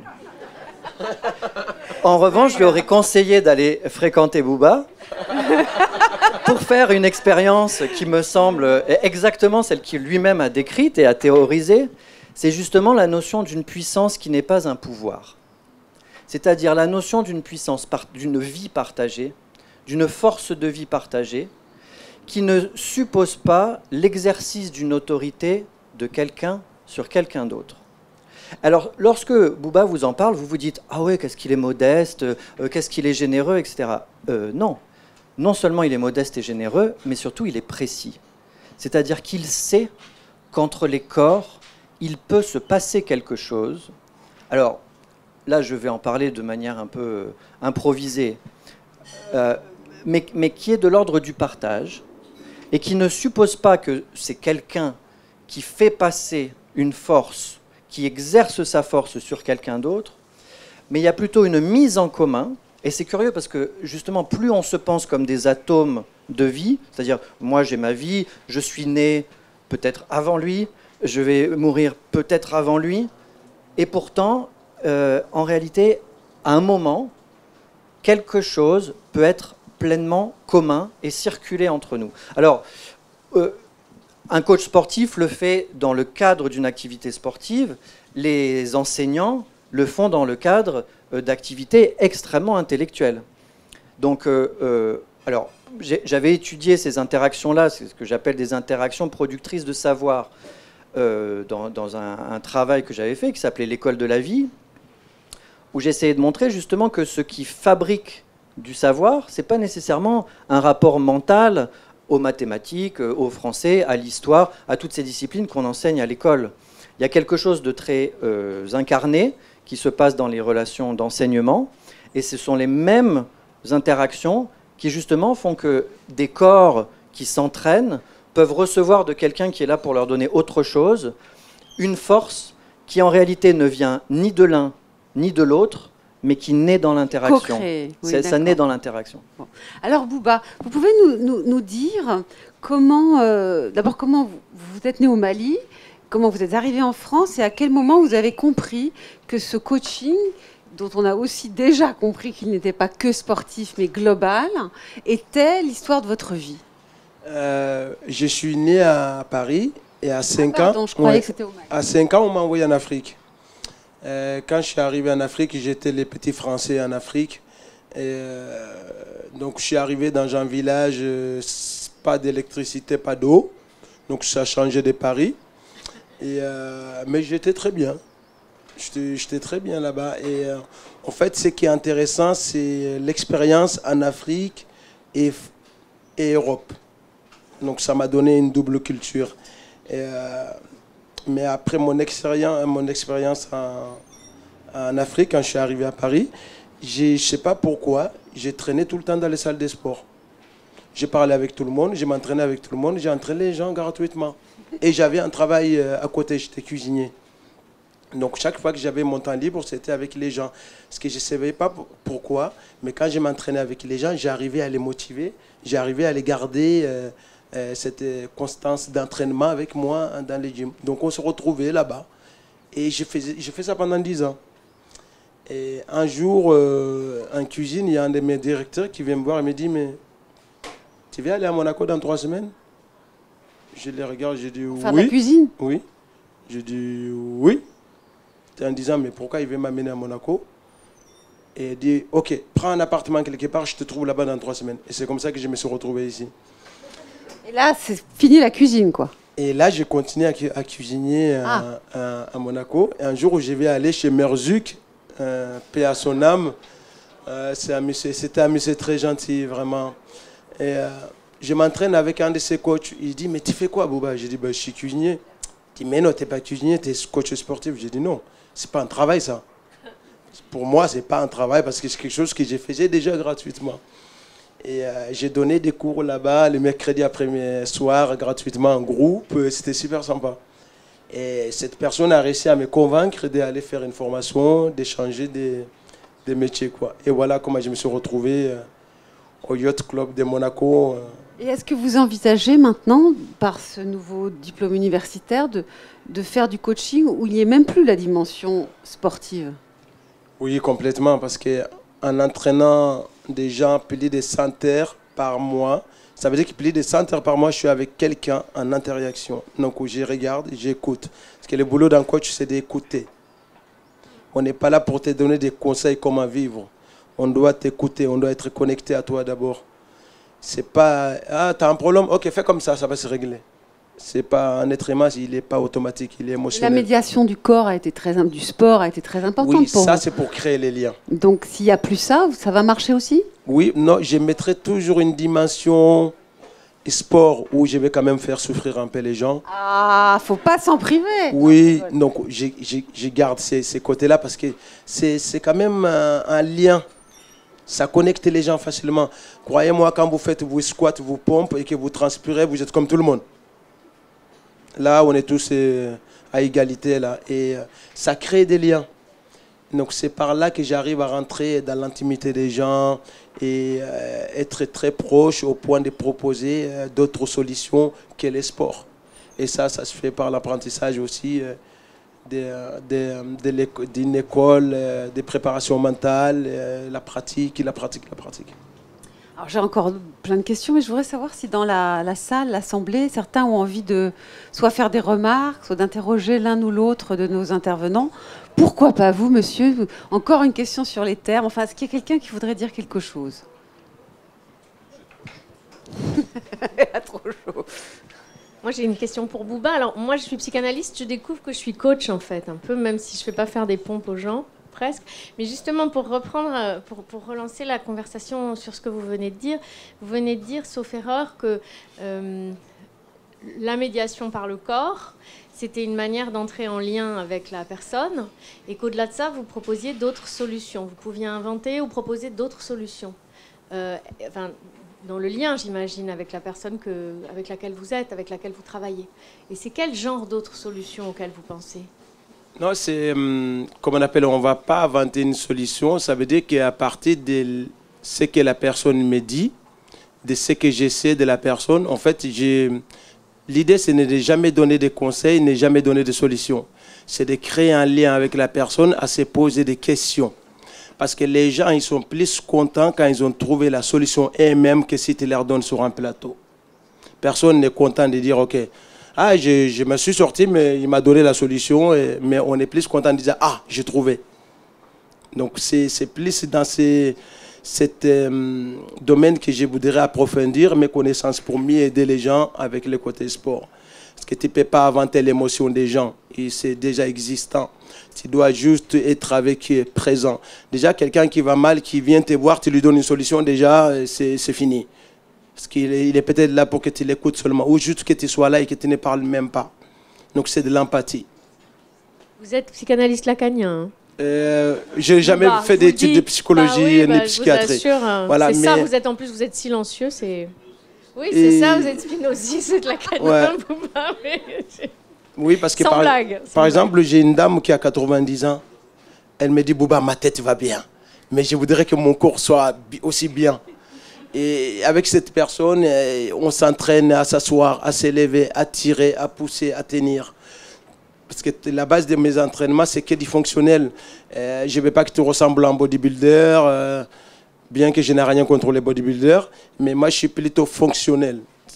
C: En revanche, je lui aurais conseillé d'aller fréquenter Bouba pour faire une expérience qui me semble exactement celle qu'il lui-même a décrite et a théorisée. C'est justement la notion d'une puissance qui n'est pas un pouvoir. C'est-à-dire la notion d'une puissance, d'une vie partagée, d'une force de vie partagée, qui ne suppose pas l'exercice d'une autorité de quelqu'un sur quelqu'un d'autre. Alors, lorsque Bouba vous en parle, vous vous dites « Ah ouais, qu'est-ce qu'il est modeste, qu'est-ce qu'il est généreux, etc. » Non. Non seulement il est modeste et généreux, mais surtout il est précis. C'est-à-dire qu'il sait qu'entre les corps, il peut se passer quelque chose. Alors, là, je vais en parler de manière un peu improvisée, mais qui est de l'ordre du partage, et qui ne suppose pas que c'est quelqu'un qui fait passer une force, qui exerce sa force sur quelqu'un d'autre, mais il y a plutôt une mise en commun. Et c'est curieux parce que justement, plus on se pense comme des atomes de vie, c'est-à-dire moi j'ai ma vie, je suis né peut-être avant lui, je vais mourir peut-être avant lui, et pourtant, en réalité, à un moment, quelque chose peut être pleinement commun et circuler entre nous. Alors, un coach sportif le fait dans le cadre d'une activité sportive, les enseignants le font dans le cadre d'activités extrêmement intellectuelles. Donc, alors, j'avais étudié ces interactions-là, c'est ce que j'appelle des interactions productrices de savoir, dans un travail que j'avais fait qui s'appelait l'école de la vie, où j'essayais de montrer justement que ce qui fabrique du savoir, c'est pas nécessairement un rapport mental aux mathématiques, au français, à l'histoire, à toutes ces disciplines qu'on enseigne à l'école. Il y a quelque chose de très incarné qui se passe dans les relations d'enseignement, et ce sont les mêmes interactions qui justement font que des corps qui s'entraînent peuvent recevoir de quelqu'un qui est là pour leur donner autre chose, une force qui en réalité ne vient ni de l'un ni de l'autre, mais qui naît dans l'interaction.
A: Oui,
C: ça naît dans l'interaction.
A: Bon. Alors Bouba, vous pouvez nous dire comment, d'abord comment vous êtes né au Mali, comment vous êtes arrivé en France et à quel moment vous avez compris que ce coaching, dont on a aussi déjà compris qu'il n'était pas que sportif mais global, était l'histoire de votre vie?
D: Je suis né à Paris et à 5 ans,
A: je croyais que c'était au Mali.
D: À 5 ans, on m'a envoyé en Afrique. Quand je suis arrivé en Afrique, j'étais les petits Français en Afrique. Donc je suis arrivé dans un village, pas d'électricité, pas d'eau. Donc ça a changé de Paris. Mais j'étais très bien. J'étais très bien là-bas. Et en fait, ce qui est intéressant, c'est l'expérience en Afrique et Europe. Donc ça m'a donné une double culture. Mais après mon expérience en Afrique, quand je suis arrivé à Paris, je ne sais pas pourquoi, j'ai traîné tout le temps dans les salles de sport. J'ai parlé avec tout le monde, je m'entraînais avec tout le monde, j'ai entraîné les gens gratuitement. Et j'avais un travail à côté, j'étais cuisinier. Donc chaque fois que j'avais mon temps libre, c'était avec les gens. Parce que je ne savais pas pourquoi, mais quand je m'entraînais avec les gens, j'arrivais à les motiver, j'arrivais à les garder cette constance d'entraînement avec moi dans les gyms. Donc on se retrouvait là-bas. Et j'ai fait ça pendant 10 ans. Et un jour, en cuisine, il y a un de mes directeurs qui vient me voir et me dit « Mais tu veux aller à Monaco dans 3 semaines ?» Je les regarde, j'ai dit « Oui. »
A: Faire de la cuisine?
D: Oui. J'ai dit « Oui. » En disant « Mais pourquoi il veut m'amener à Monaco ?» Et il dit « Ok, prends un appartement quelque part, je te trouve là-bas dans 3 semaines. » Et c'est comme ça que je me suis retrouvé ici.
A: Et là, c'est fini la cuisine, quoi.
D: Et là, j'ai continué à cuisiner à Monaco. Et un jour où je vais aller chez Merzuk, paix à son âme, c'était un monsieur très gentil, vraiment. Et je m'entraîne avec un de ses coachs. Il dit, mais tu fais quoi, Bouba? J'ai dit, bah, je suis cuisinier. Il dit, mais non, tu n'es pas cuisinier, tu es coach sportif. J'ai dit, non, c'est pas un travail, ça. Pour moi, c'est pas un travail parce que c'est quelque chose que j'ai fait déjà gratuitement. Et j'ai donné des cours là-bas le mercredi après-soir gratuitement en groupe. C'était super sympa. Et cette personne a réussi à me convaincre d'aller faire une formation, d'échanger des métiers, quoi. Et voilà comment je me suis retrouvé au Yacht Club de Monaco.
A: Et est-ce que vous envisagez maintenant, par ce nouveau diplôme universitaire, de faire du coaching où il n'y ait même plus la dimension sportive?
D: Oui, complètement, parce qu'en entraînant des gens plus de 100 heures par mois, ça veut dire que plus de 100 heures par mois, je suis avec quelqu'un en interaction. Donc, je regarde, j'écoute. Parce que le boulot d'un coach, c'est d'écouter. On n'est pas là pour te donner des conseils comment vivre. On doit t'écouter, on doit être connecté à toi d'abord. C'est pas, ah, t'as un problème, ok, fais comme ça va se régler. C'est pas un être humain, il n'est pas automatique, il est émotionnel.
A: La médiation du corps a été du sport a été très importante
D: oui,
A: pour
D: ça
A: vous.
D: c'est pour créer les liens.
A: Donc s'il n'y a plus ça va marcher aussi?
D: Oui, non, je mettrai toujours une dimension sport où je vais quand même faire souffrir un peu les gens.
A: Ah, faut pas s'en priver.
D: Oui, donc je garde ces côtés-là parce que c'est quand même un lien. Ça connecte les gens facilement. Croyez-moi, quand vous faites vos squats, vos pompes et que vous transpirez, vous êtes comme tout le monde. Là, on est tous à égalité là, et ça crée des liens. Donc c'est par là que j'arrive à rentrer dans l'intimité des gens et être très proche au point de proposer d'autres solutions que les sports. Et ça se fait par l'apprentissage aussi d'une école, de préparation mentale, la pratique.
A: Alors j'ai encore plein de questions, mais je voudrais savoir si dans la salle, l'assemblée, certains ont envie de soit faire des remarques, soit d'interroger l'un ou l'autre de nos intervenants. Pourquoi pas vous, monsieur? Encore une question sur les termes. Enfin, est-ce qu'il y a quelqu'un qui voudrait dire quelque chose? Il a trop chaud.
E: Moi, j'ai une question pour Bouba. Alors, moi, je suis psychanalyste, je découvre que je suis coach, en fait, un peu, même si je ne fais pas faire des pompes aux gens, presque. Mais justement, pour reprendre, pour relancer la conversation sur ce que vous venez de dire, sauf erreur, que la médiation par le corps, c'était une manière d'entrer en lien avec la personne, et qu'au-delà de ça, vous proposiez d'autres solutions. Vous pouviez inventer ou proposer d'autres solutions. Dans le lien, j'imagine, avec la personne avec laquelle vous êtes, avec laquelle vous travaillez. Et c'est quel genre d'autres solutions auxquelles vous pensez?
D: Non, c'est comme on appelle, on ne va pas inventer une solution. Ça veut dire qu'à partir de ce que la personne me dit, de ce que j'essaie de la personne, en fait, l'idée, c'est de ne jamais donner des conseils, ne jamais donner de solutions. C'est de créer un lien avec la personne, à se poser des questions. Parce que les gens, ils sont plus contents quand ils ont trouvé la solution eux-mêmes que si tu leur donnes sur un plateau. Personne n'est content de dire, OK, ah, je me suis sorti, mais il m'a donné la solution. Mais on est plus content de dire, ah, j'ai trouvé. Donc, c'est plus dans cet domaine que je voudrais approfondir mes connaissances pour mieux aider les gens avec le côté sport. Parce que tu ne peux pas inventer l'émotion des gens. Et c'est déjà existant. Tu dois juste être avec eux, présent. Déjà, quelqu'un qui va mal, qui vient te voir, tu lui donnes une solution, déjà, c'est fini. Parce qu'il est peut-être là pour que tu l'écoutes seulement. Ou juste que tu sois là et que tu ne parles même pas. Donc, c'est de l'empathie.
E: Vous êtes psychanalyste lacanien, hein?
D: Je n'ai jamais fait d'études de psychologie ni psychiatrie.
E: Je vous assure,
D: voilà,
E: c'est ça, vous êtes silencieux, c'est... Oui, c'est ça, vous êtes Spinozzi, c'est de lacanien, ouais.
D: Oui, parce que par exemple, j'ai une dame qui a 90 ans. Elle me dit, Bouba, ma tête va bien, mais je voudrais que mon corps soit aussi bien. Et avec cette personne, on s'entraîne à s'asseoir, à s'élever, à tirer, à pousser, à tenir. Parce que la base de mes entraînements, c'est que du fonctionnel. Je ne veux pas que tu ressembles à un bodybuilder, bien que je n'ai rien contre les bodybuilders, mais moi, je suis plutôt fonctionnel.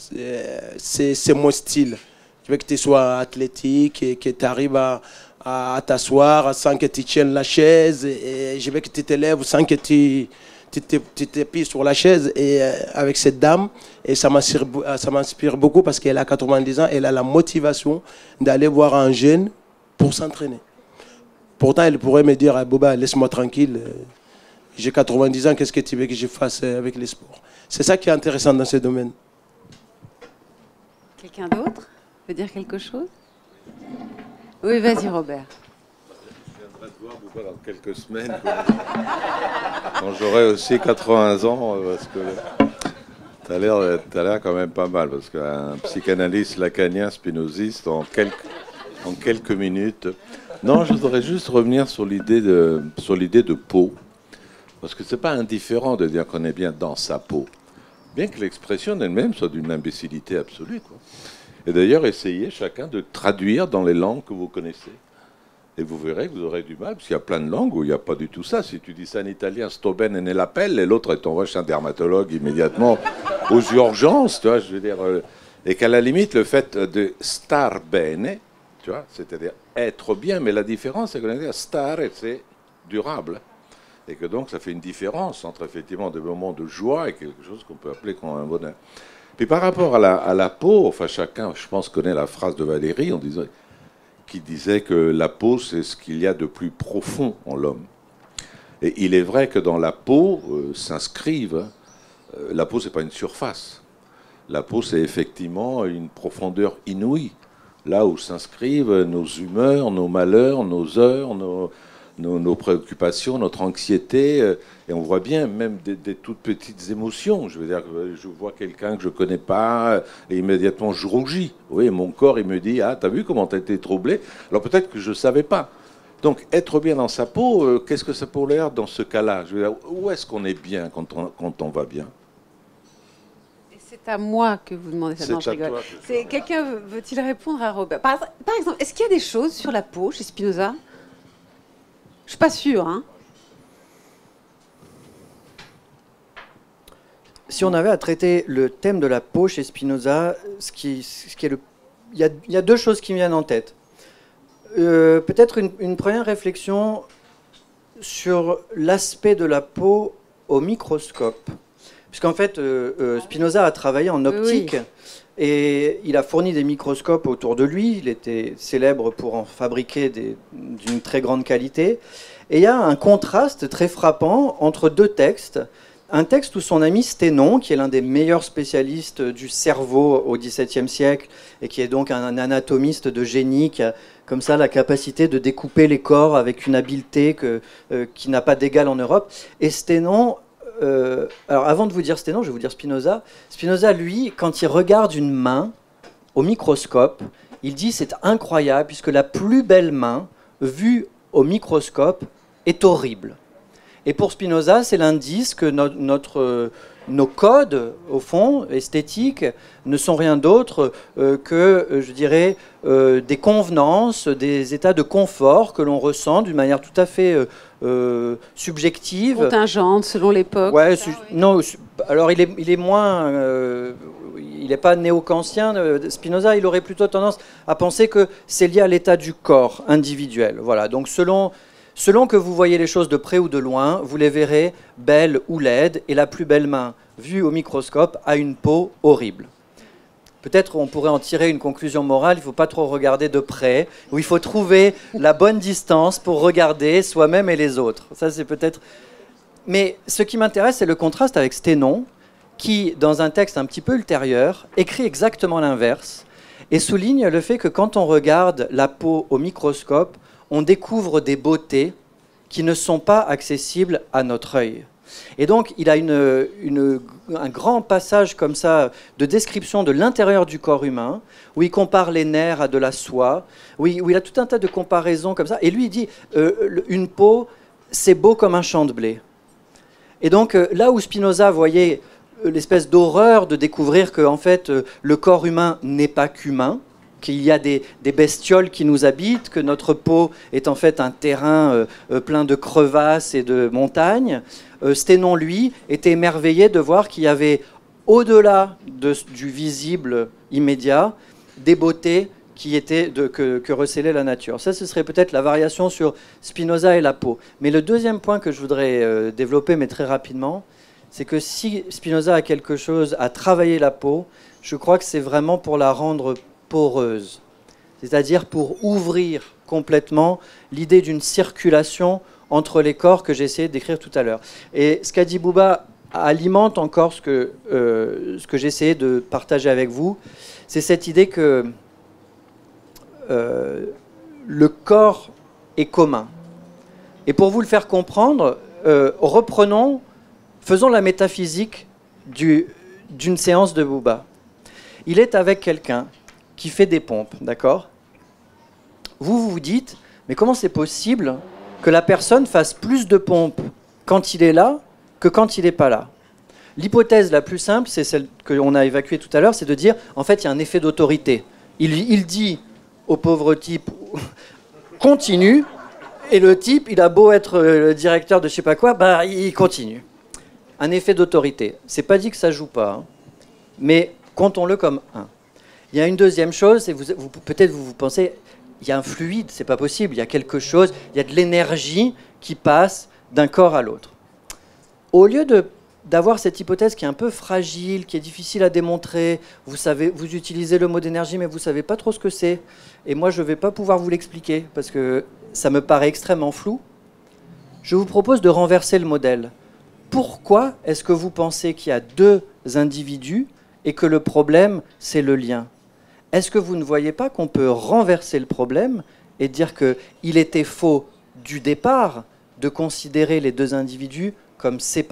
D: C'est mon style. Je veux que tu sois athlétique et que tu arrives à t'asseoir sans que tu tiennes la chaise. Et je veux que tu te lèves sans que tu tu t'appuies sur la chaise et, avec cette dame, et ça m'inspire beaucoup parce qu'elle a 90 ans, elle a la motivation d'aller voir un jeune pour s'entraîner. Pourtant, elle pourrait me dire, ah, Boba, laisse-moi tranquille, j'ai 90 ans, qu'est-ce que tu veux que je fasse avec les sports? C'est ça qui est intéressant dans ce domaine.
A: Quelqu'un d'autre veut dire quelque chose? Oui, vas-y Robert.
F: Je viendrai te voir Bouba dans quelques semaines, quand j'aurai aussi 80 ans, parce que t'as l'air quand même pas mal, parce qu'un psychanalyste lacanien, spinoziste, en quelques minutes. Non, je voudrais juste revenir sur l'idée de peau, parce que c'est pas indifférent de dire qu'on est bien dans sa peau, bien que l'expression elle-même soit d'une imbécilité absolue, quoi. Et d'ailleurs, essayez chacun de traduire dans les langues que vous connaissez. Et vous verrez que vous aurez du mal, parce qu'il y a plein de langues où il n'y a pas du tout ça. Si tu dis ça en italien, sto bene nella pelle, et l'autre t'envoie chez un dermatologue immédiatement aux urgences, tu vois, je veux dire. Et qu'à la limite, le fait de star bene, tu vois, c'est-à-dire être bien, mais la différence, c'est qu'on a dit star, c'est durable. Et que donc, ça fait une différence entre effectivement des moments de joie et quelque chose qu'on peut appeler comme un bonheur. Puis par rapport à la peau, enfin chacun, je pense, connaît la phrase de Valérie qui disait que la peau, c'est ce qu'il y a de plus profond en l'homme. Et il est vrai que dans la peau s'inscrivent, la peau, c'est pas une surface. La peau, c'est effectivement une profondeur inouïe, là où s'inscrivent nos humeurs, nos malheurs, nos heures, nos préoccupations, notre anxiété, et on voit bien même des toutes petites émotions. Je veux dire, je vois quelqu'un que je connais pas, et immédiatement je rougis. Oui, mon corps, il me dit, ah, t'as vu comment t'as été troublé? Alors peut-être que je savais pas. Donc, être bien dans sa peau, qu'est-ce que ça peut l'air dans ce cas-là? Je veux dire, où est-ce qu'on est bien quand on va bien?
A: Et c'est à moi que vous demandez ça. Non, je rigole. Quelqu'un veut-il répondre à Robert? Par exemple, est-ce qu'il y a des choses sur la peau chez Spinoza? Je suis pas sûre, hein.
C: Si on avait à traiter le thème de la peau chez Spinoza, il y a deux choses qui me viennent en tête. Peut-être une première réflexion sur l'aspect de la peau au microscope. Puisqu'en fait, Spinoza a travaillé en optique. Oui. Et il a fourni des microscopes autour de lui. Il était célèbre pour en fabriquer d'une très grande qualité. Et il y a un contraste très frappant entre deux textes. Un texte où son ami Sténon, qui est l'un des meilleurs spécialistes du cerveau au XVIIe siècle, et qui est donc un anatomiste de génie, qui a comme ça la capacité de découper les corps avec une habileté qui n'a pas d'égal en Europe. Et Sténon... alors avant de vous dire Sténon, je vais vous dire Spinoza. Spinoza, lui, quand il regarde une main au microscope, il dit c'est incroyable puisque la plus belle main vue au microscope est horrible. Et pour Spinoza, c'est l'indice que nos codes, au fond, esthétiques, ne sont rien d'autre que, je dirais, des convenances, des états de confort que l'on ressent d'une manière tout à fait subjective.
A: Contingente, selon l'époque.
C: Ouais, non, alors il est moins... il n'est pas néo-kantien. Spinoza, il aurait plutôt tendance à penser que c'est lié à l'état du corps individuel. Voilà, donc selon que vous voyez les choses de près ou de loin, vous les verrez belles ou laides, et la plus belle main vue au microscope a une peau horrible. Peut-être on pourrait en tirer une conclusion morale, il ne faut pas trop regarder de près, ou il faut trouver la bonne distance pour regarder soi-même et les autres. Ça, c'est peut-être... Mais ce qui m'intéresse, c'est le contraste avec Sténon, qui, dans un texte un petit peu ultérieur, écrit exactement l'inverse, et souligne le fait que quand on regarde la peau au microscope, on découvre des beautés qui ne sont pas accessibles à notre œil. Et donc, il a un grand passage comme ça de description de l'intérieur du corps humain, où il compare les nerfs à de la soie, où il a tout un tas de comparaisons comme ça. Et lui, il dit, une peau, c'est beau comme un champ de blé. Et donc, là où Spinoza voyait l'espèce d'horreur de découvrir que, en fait, le corps humain n'est pas qu'humain, qu'il y a des bestioles qui nous habitent, que notre peau est en fait un terrain plein de crevasses et de montagnes. Sténon, lui, était émerveillé de voir qu'il y avait, au-delà du visible immédiat, des beautés que recelait la nature. Ça, ce serait peut-être la variation sur Spinoza et la peau. Mais le deuxième point que je voudrais développer, mais très rapidement, c'est que si Spinoza a quelque chose à travailler la peau, je crois que c'est vraiment pour la rendre poreuse, c'est-à-dire pour ouvrir complètement l'idée d'une circulation entre les corps que j'ai essayé de décrire tout à l'heure. Et ce qu'a dit Bouba alimente encore ce que j'ai essayé de partager avec vous, c'est cette idée que le corps est commun. Et pour vous le faire comprendre, faisons la métaphysique d'une séance de Bouba. Il est avec quelqu'un qui fait des pompes, d'accord ? Vous vous dites, mais comment c'est possible que la personne fasse plus de pompes quand il est là que quand il n'est pas là ? L'hypothèse la plus simple, c'est celle qu'on a évacuée tout à l'heure, c'est de dire, en fait, il y a un effet d'autorité. Il dit au pauvre type, continue, et le type, il a beau être le directeur de je sais pas quoi, bah, il continue. Un effet d'autorité. C'est pas dit que ça joue pas, hein, mais comptons-le comme un. Il y a une deuxième chose, et peut-être vous pensez, il y a un fluide, c'est pas possible, il y a quelque chose, il y a de l'énergie qui passe d'un corps à l'autre. Au lieu d'avoir cette hypothèse qui est un peu fragile, qui est difficile à démontrer, vous utilisez le mot d'énergie, mais vous savez pas trop ce que c'est, et moi je vais pas pouvoir vous l'expliquer, parce que ça me paraît extrêmement flou, je vous propose de renverser le modèle. Pourquoi est-ce que vous pensez qu'il y a deux individus et que le problème, c'est le lien ? Est-ce que vous ne voyez pas qu'on peut renverser le problème et dire qu'il était faux du départ de considérer les deux individus comme séparés ?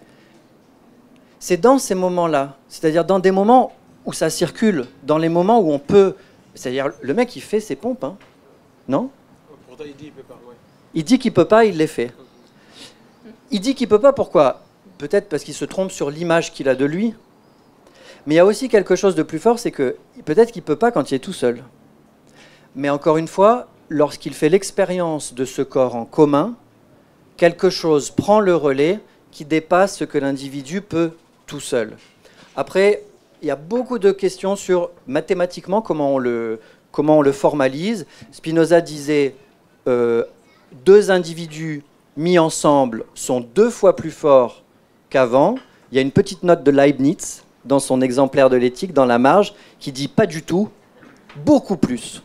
C: C'est dans ces moments-là, c'est-à-dire dans des moments où ça circule, dans les moments où on peut... C'est-à-dire, le mec, il fait ses pompes, hein, non ?
D: Pourtant, il dit qu'il ne peut pas, ouais.
C: Il dit qu'il ne peut pas, il les fait. Il dit qu'il ne peut pas, pourquoi ? Peut-être parce qu'il se trompe sur l'image qu'il a de lui. Mais il y a aussi quelque chose de plus fort, c'est que peut-être qu'il ne peut pas quand il est tout seul. Mais encore une fois, lorsqu'il fait l'expérience de ce corps en commun, quelque chose prend le relais qui dépasse ce que l'individu peut tout seul. Après, il y a beaucoup de questions sur mathématiquement comment on le formalise. Spinoza disait deux individus mis ensemble sont 2 fois plus forts qu'avant. Il y a une petite note de Leibniz dans son exemplaire de l'éthique, dans la marge, qui dit pas du tout, beaucoup plus.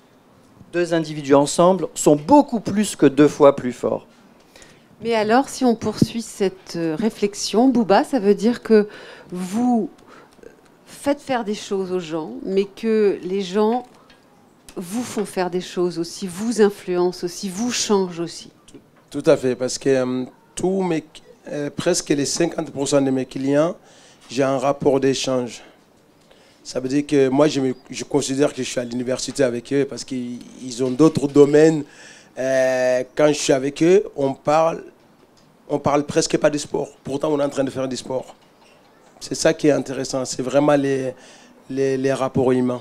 C: 2 individus ensemble sont beaucoup plus que 2 fois plus forts.
A: Mais alors, si on poursuit cette réflexion, Bouba, ça veut dire que vous faites faire des choses aux gens, mais que les gens vous font faire des choses aussi, vous influencent aussi, vous changent aussi.
D: Tout à fait, parce que presque les 50% de mes clients, j'ai un rapport d'échange. Ça veut dire que moi, je considère que je suis à l'université avec eux parce qu'ils ont d'autres domaines. Quand je suis avec eux, on parle presque pas de sport. Pourtant, on est en train de faire du sport. C'est ça qui est intéressant. C'est vraiment les rapports humains.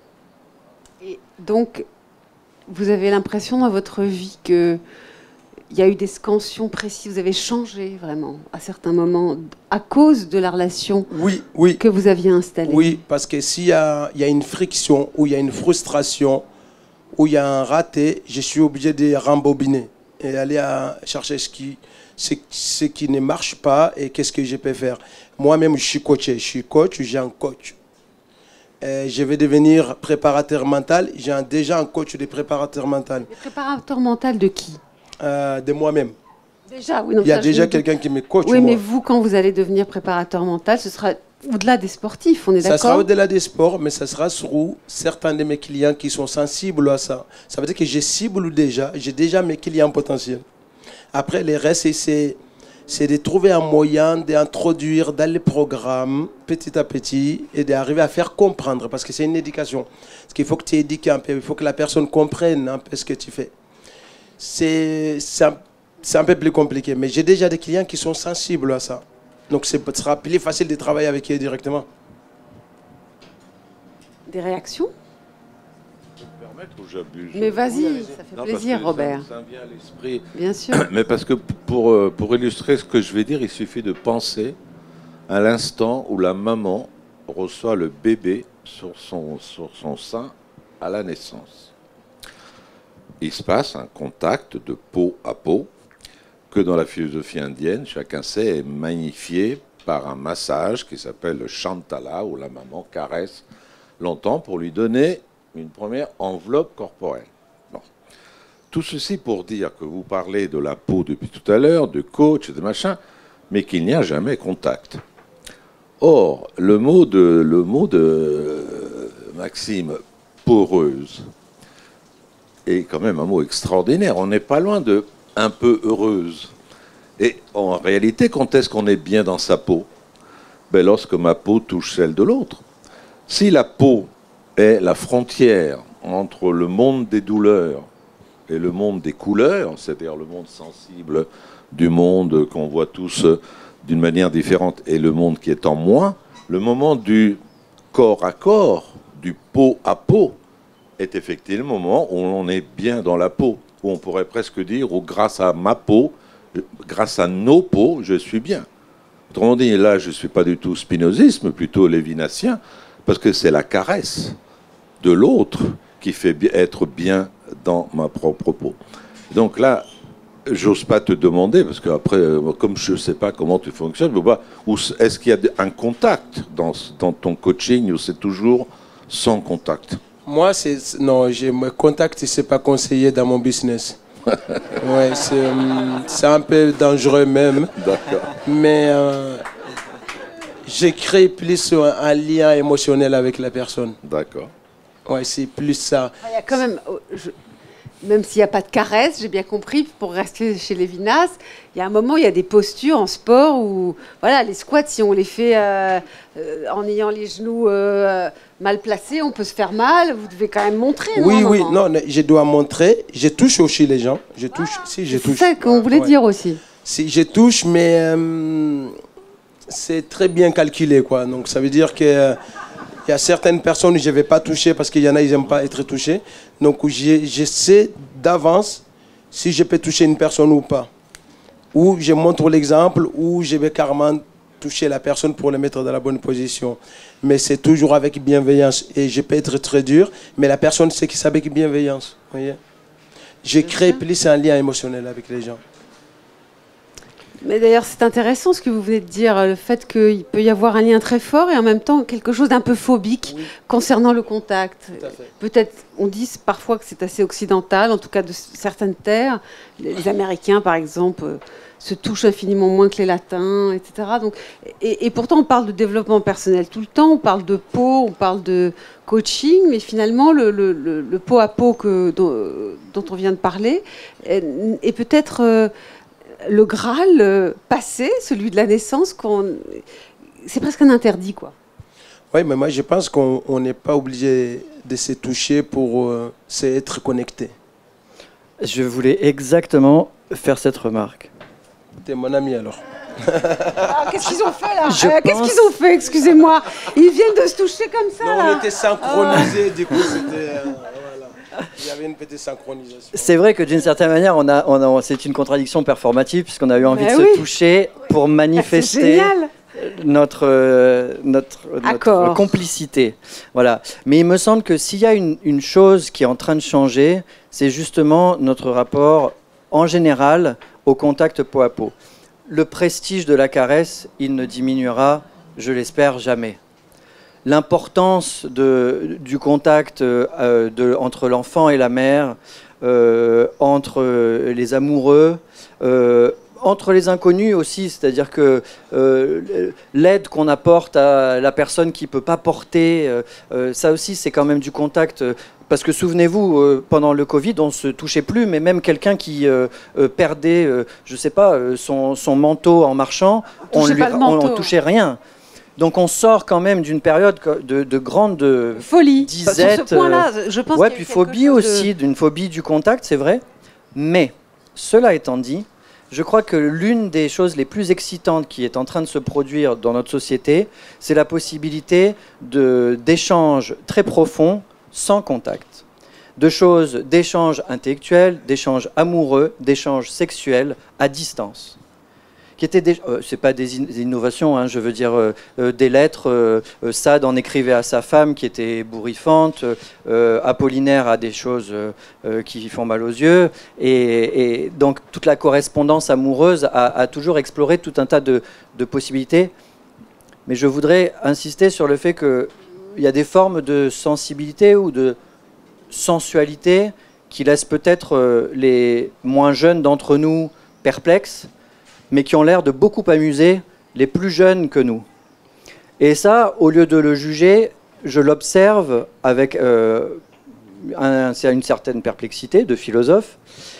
A: Et donc, vous avez l'impression dans votre vie qu'il y a eu des scansions précises, vous avez changé vraiment à certains moments à cause de la relation que vous aviez installée.
D: Oui, parce que s'il y a une friction ou il y a une frustration ou il y a un raté, je suis obligé de rembobiner et aller chercher ce qui ne marche pas et qu'est-ce que je peux faire. Moi-même, je suis coaché. Je suis coach, j'ai un coach. Je vais devenir préparateur mental. J'ai déjà un coach de préparateur mental.
A: Le préparateur mental de qui ?
D: De moi-même.
A: Déjà, oui. Donc
D: il y a déjà quelqu'un qui me coach.
A: Oui, mais vous, quand vous allez devenir préparateur mental, ce sera au-delà des sportifs, on est d'accord ?
D: Ça sera au-delà des sports, mais ça sera sur certains de mes clients qui sont sensibles à ça. Ça veut dire que je cible déjà, j'ai déjà mes clients potentiels. Après, le reste, c'est de trouver un moyen d'introduire dans les programmes petit à petit et d'arriver à faire comprendre, parce que c'est une éducation. Parce qu'il faut que tu éduques un peu, il faut que la personne comprenne un peu ce que tu fais. C'est un peu plus compliqué, mais j'ai déjà des clients qui sont sensibles à ça. Donc ce sera plus facile de travailler avec eux directement.
A: Des réactions ?
F: Je peux me permettre ou j'abuse ?
A: Mais vas-y, ça fait plaisir, Robert.
F: Ça me vient à l'esprit.
A: Bien sûr.
F: Mais parce que pour illustrer ce que je vais dire, il suffit de penser à l'instant où la maman reçoit le bébé sur son sein à la naissance. Il se passe un contact de peau à peau que dans la philosophie indienne, chacun sait, est magnifié par un massage qui s'appelle le Shantala, où la maman caresse longtemps pour lui donner une première enveloppe corporelle. Bon. Tout ceci pour dire que vous parlez de la peau depuis tout à l'heure, de coach et de machin, mais qu'il n'y a jamais contact. Or, le mot de Maxime, poreuse, est quand même un mot extraordinaire. On n'est pas loin de un peu heureuse. Et en réalité, quand est-ce qu'on est bien dans sa peau? Ben, lorsque ma peau touche celle de l'autre. Si la peau est la frontière entre le monde des douleurs et le monde des couleurs, c'est-à-dire le monde sensible du monde qu'on voit tous d'une manière différente et le monde qui est en moi, le moment du corps à corps, du peau à peau, est effectivement le moment où on est bien dans la peau, où on pourrait presque dire, où grâce à ma peau, grâce à nos peaux, je suis bien. Autrement dit, là, je ne suis pas du tout spinozisme, plutôt lévinassien, parce que c'est la caresse de l'autre qui fait être bien dans ma propre peau. Donc là, j'ose pas te demander, parce qu'après, comme je ne sais pas comment tu fonctionnes, est-ce qu'il y a un contact dans ton coaching ou c'est toujours sans contact?
D: Moi, non, me contact, c'est pas conseillé dans mon business. Ouais, c'est un peu dangereux même.
F: D'accord.
D: Mais j'ai créé plus un lien émotionnel avec la personne.
F: D'accord.
D: Ouais, c'est plus ça.
A: Il y a quand même, même s'il n'y a pas de caresse, j'ai bien compris, pour rester chez Lévinas, il y a un moment, il y a des postures en sport où, voilà, les squats, si on les fait en ayant les genoux mal placés, on peut se faire mal. Vous devez quand même montrer.
D: Oui,
A: non,
D: oui,
A: maman
D: non, je dois montrer. Je touche aussi les gens. Je touche, si je touche.
A: C'est ça qu'on voulait dire aussi.
D: Si je touche, mais c'est très bien calculé, quoi. Donc ça veut dire que il y a certaines personnes que je ne vais pas toucher parce qu'il y en a, ils n'aiment pas être touchés. Donc je sais d'avance si je peux toucher une personne ou pas. Ou je montre l'exemple, ou je vais carrément toucher la personne pour le mettre dans la bonne position. Mais c'est toujours avec bienveillance. Et je peux être très dur, mais la personne sait que c'est avec bienveillance. Voyez, je crée plus un lien émotionnel avec les gens.
A: Mais d'ailleurs, c'est intéressant ce que vous venez de dire, le fait qu'il peut y avoir un lien très fort et en même temps quelque chose d'un peu phobique concernant le contact. Peut-être, on dit parfois que c'est assez occidental, en tout cas de certaines terres. Les Américains, par exemple, se touchent infiniment moins que les Latins, etc. Donc, et pourtant, on parle de développement personnel tout le temps, on parle de peau, on parle de coaching, mais finalement, le pot à pot dont on vient de parler est peut-être... le Graal passé, celui de la naissance, c'est presque un interdit, quoi.
D: Oui, mais moi, je pense qu'on n'est pas obligé de se toucher pour être connecté.
C: Je voulais exactement faire cette remarque.
D: T'es mon ami, alors.
A: Ah, qu'est-ce qu'ils ont fait, là Qu'est-ce qu'ils ont fait, excusez-moi? Ils viennent de se toucher comme ça,
D: non,
A: là.
D: on était synchronisés, du coup, c'était... Il y avait une petite synchronisation.
C: C'est vrai que d'une certaine manière, c'est une contradiction performative puisqu'on a eu envie de se toucher pour manifester notre complicité. Voilà. Mais il me semble que s'il y a une chose qui est en train de changer, c'est justement notre rapport en général au contact peau à peau. Le prestige de la caresse, il ne diminuera, je l'espère, jamais. L'importance du contact entre l'enfant et la mère, entre les amoureux, entre les inconnus aussi, c'est-à-dire que l'aide qu'on apporte à la personne qui ne peut pas porter, ça aussi c'est quand même du contact. Parce que souvenez-vous, pendant le Covid, on ne se touchait plus, mais même quelqu'un qui perdait, je ne sais pas, son manteau en marchant, on ne touchait rien. Donc on sort quand même d'une période de grande
A: folie.
C: Disette.
A: Sur ce point-là, je pense qu'il y a
C: puis phobie aussi, d'une phobie du contact, c'est vrai. Mais cela étant dit, je crois que l'une des choses les plus excitantes qui est en train de se produire dans notre société, c'est la possibilité d'échanges très profonds sans contact. D'échanges intellectuels, d'échanges amoureux, d'échanges sexuels à distance. qui étaient c'est pas des innovations, hein, je veux dire des lettres. Sade en écrivait à sa femme qui était ébouriffante. Apollinaire a des choses qui font mal aux yeux. Et donc toute la correspondance amoureuse a toujours exploré tout un tas de possibilités. Mais je voudrais insister sur le fait qu'il y a des formes de sensibilité ou de sensualité qui laissent peut-être les moins jeunes d'entre nous perplexes, mais qui ont l'air de beaucoup amuser les plus jeunes que nous. Et ça, au lieu de le juger, je l'observe avec une certaine perplexité de philosophe,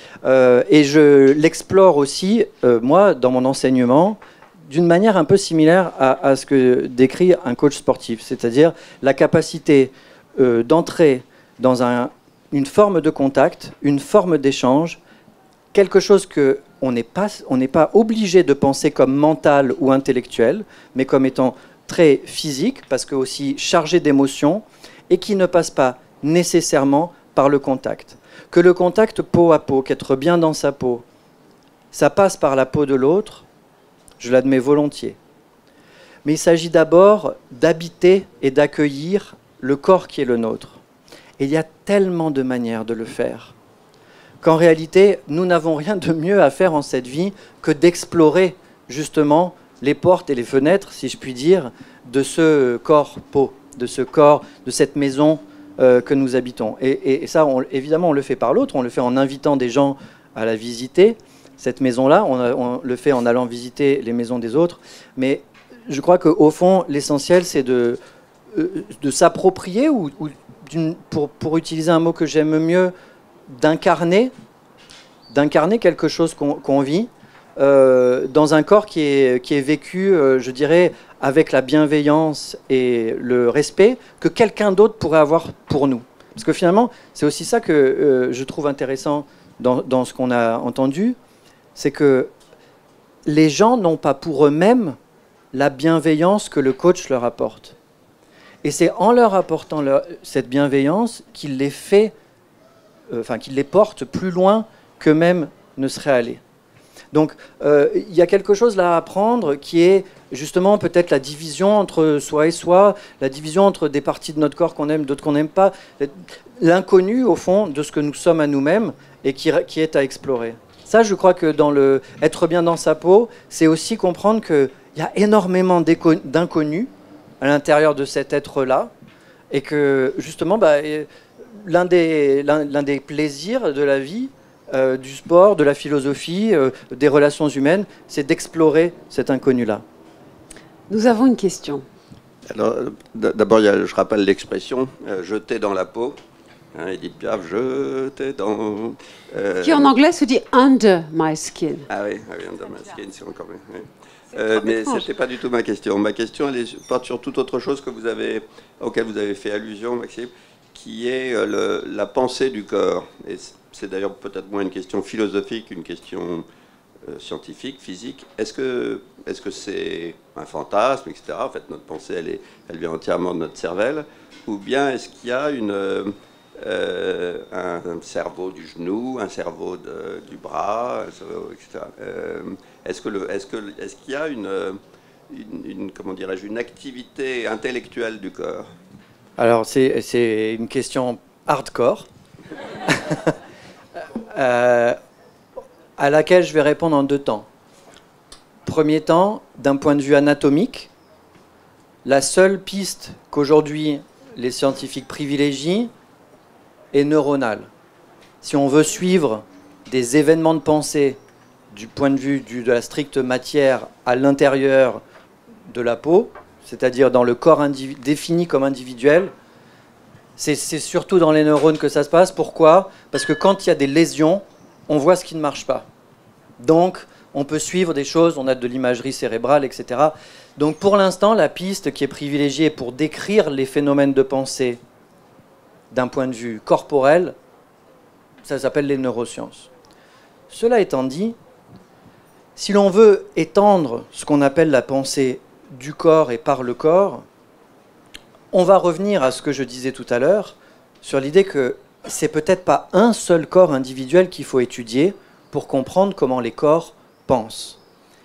C: et je l'explore aussi, moi, dans mon enseignement, d'une manière un peu similaire à ce que décrit un coach sportif, c'est-à-dire la capacité d'entrer dans une forme de contact, une forme d'échange, quelque chose qu'on n'est pas obligé de penser comme mental ou intellectuel, mais comme étant très physique, parce que aussi chargé d'émotions, et qui ne passe pas nécessairement par le contact. Que le contact peau à peau, qu'être bien dans sa peau, ça passe par la peau de l'autre, je l'admets volontiers. Mais il s'agit d'abord d'habiter et d'accueillir le corps qui est le nôtre. Et il y a tellement de manières de le faire qu'en réalité, nous n'avons rien de mieux à faire en cette vie que d'explorer justement les portes et les fenêtres, si je puis dire, de ce corps-peau, de ce corps, de cette maison que nous habitons. Et ça, évidemment, on le fait par l'autre, on le fait en invitant des gens à la visiter. Cette maison-là, on le fait en allant visiter les maisons des autres. Mais je crois qu'au fond, l'essentiel, c'est de s'approprier, ou pour utiliser un mot que j'aime mieux, d'incarner quelque chose qu'on vit dans un corps qui est vécu, je dirais, avec la bienveillance et le respect que quelqu'un d'autre pourrait avoir pour nous. Parce que finalement, c'est aussi ça que je trouve intéressant dans ce qu'on a entendu, c'est que les gens n'ont pas pour eux-mêmes la bienveillance que le coach leur apporte. Et c'est en leur apportant cette bienveillance qu'il les fait, qu'il les porte plus loin qu'eux-mêmes ne seraient allés. Donc il y a quelque chose là à apprendre qui est justement peut-être la division entre soi et soi, la division entre des parties de notre corps qu'on aime, d'autres qu'on n'aime pas, l'inconnu au fond de ce que nous sommes à nous-mêmes et qui est à explorer. Ça, je crois que dans le être bien dans sa peau, c'est aussi comprendre qu'il y a énormément d'inconnus à l'intérieur de cet être-là, et que justement, l'un des plaisirs de la vie, du sport, de la philosophie, des relations humaines, c'est d'explorer cet inconnu-là.
A: Nous avons une question.
G: Alors, d'abord, je rappelle l'expression jeter dans la peau. Hein, Edith Piaf, jeter dans.
A: Qui en anglais se dit under my skin.
G: Ah oui, under my skin, c'est encore mieux. Oui. Mais ce n'était pas du tout ma question. Ma question, elle porte sur toute autre chose auquel vous avez fait allusion, Maxime, qui est la pensée du corps. Et c'est d'ailleurs peut-être moins une question philosophique, une question scientifique, physique. Est-ce que c'est un fantasme, etc. En fait, notre pensée, elle vient entièrement de notre cervelle. Ou bien est-ce qu'il y a un cerveau du genou, un cerveau du bras, etc. Est-ce qu'il y a comment dirais-je, une activité intellectuelle du corps?
C: Alors, c'est une question hardcore, à laquelle je vais répondre en deux temps. Premier temps, d'un point de vue anatomique, la seule piste qu'aujourd'hui les scientifiques privilégient est neuronale. Si on veut suivre des événements de pensée du point de vue de la stricte matière à l'intérieur de la peau, c'est-à-dire dans le corps défini comme individuel, c'est surtout dans les neurones que ça se passe. Pourquoi? Parce que quand il y a des lésions, on voit ce qui ne marche pas. Donc, on peut suivre des choses, on a de l'imagerie cérébrale, etc. Donc, pour l'instant, la piste qui est privilégiée pour décrire les phénomènes de pensée d'un point de vue corporel, ça s'appelle les neurosciences. Cela étant dit, si l'on veut étendre ce qu'on appelle la pensée du corps et par le corps, on va revenir à ce que je disais tout à l'heure, sur l'idée que c'est peut-être pas un seul corps individuel qu'il faut étudier pour comprendre comment les corps pensent.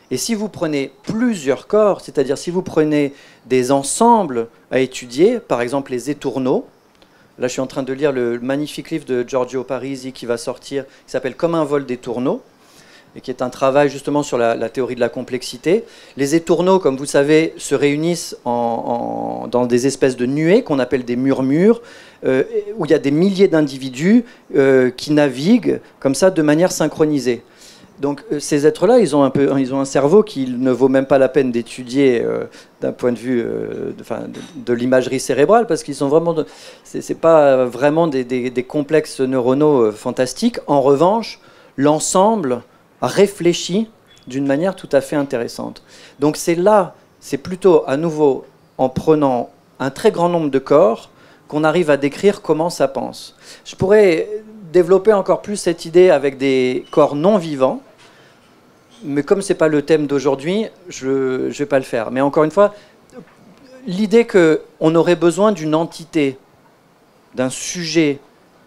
C: Et si vous prenez plusieurs corps, c'est-à-dire si vous prenez des ensembles à étudier, par exemple les étourneaux, là je suis en train de lire le magnifique livre de Giorgio Parisi qui va sortir, qui s'appelle Comme un vol d'étourneaux, et qui est un travail justement sur la théorie de la complexité. Les étourneaux, comme vous savez, se réunissent dans des espèces de nuées qu'on appelle des murmures, où il y a des milliers d'individus qui naviguent comme ça de manière synchronisée. Donc ces êtres-là, ils ont un cerveau qui ne vaut même pas la peine d'étudier d'un point de vue de l'imagerie cérébrale, parce qu'ils sont vraiment, c'est pas vraiment des complexes neuronaux fantastiques. En revanche, l'ensemble réfléchi d'une manière tout à fait intéressante. Donc c'est plutôt à nouveau en prenant un très grand nombre de corps qu'on arrive à décrire comment ça pense. Je pourrais développer encore plus cette idée avec des corps non vivants, mais comme ce n'est pas le thème d'aujourd'hui, je ne vais pas le faire. Mais encore une fois, l'idée qu'on aurait besoin d'une entité, d'un sujet,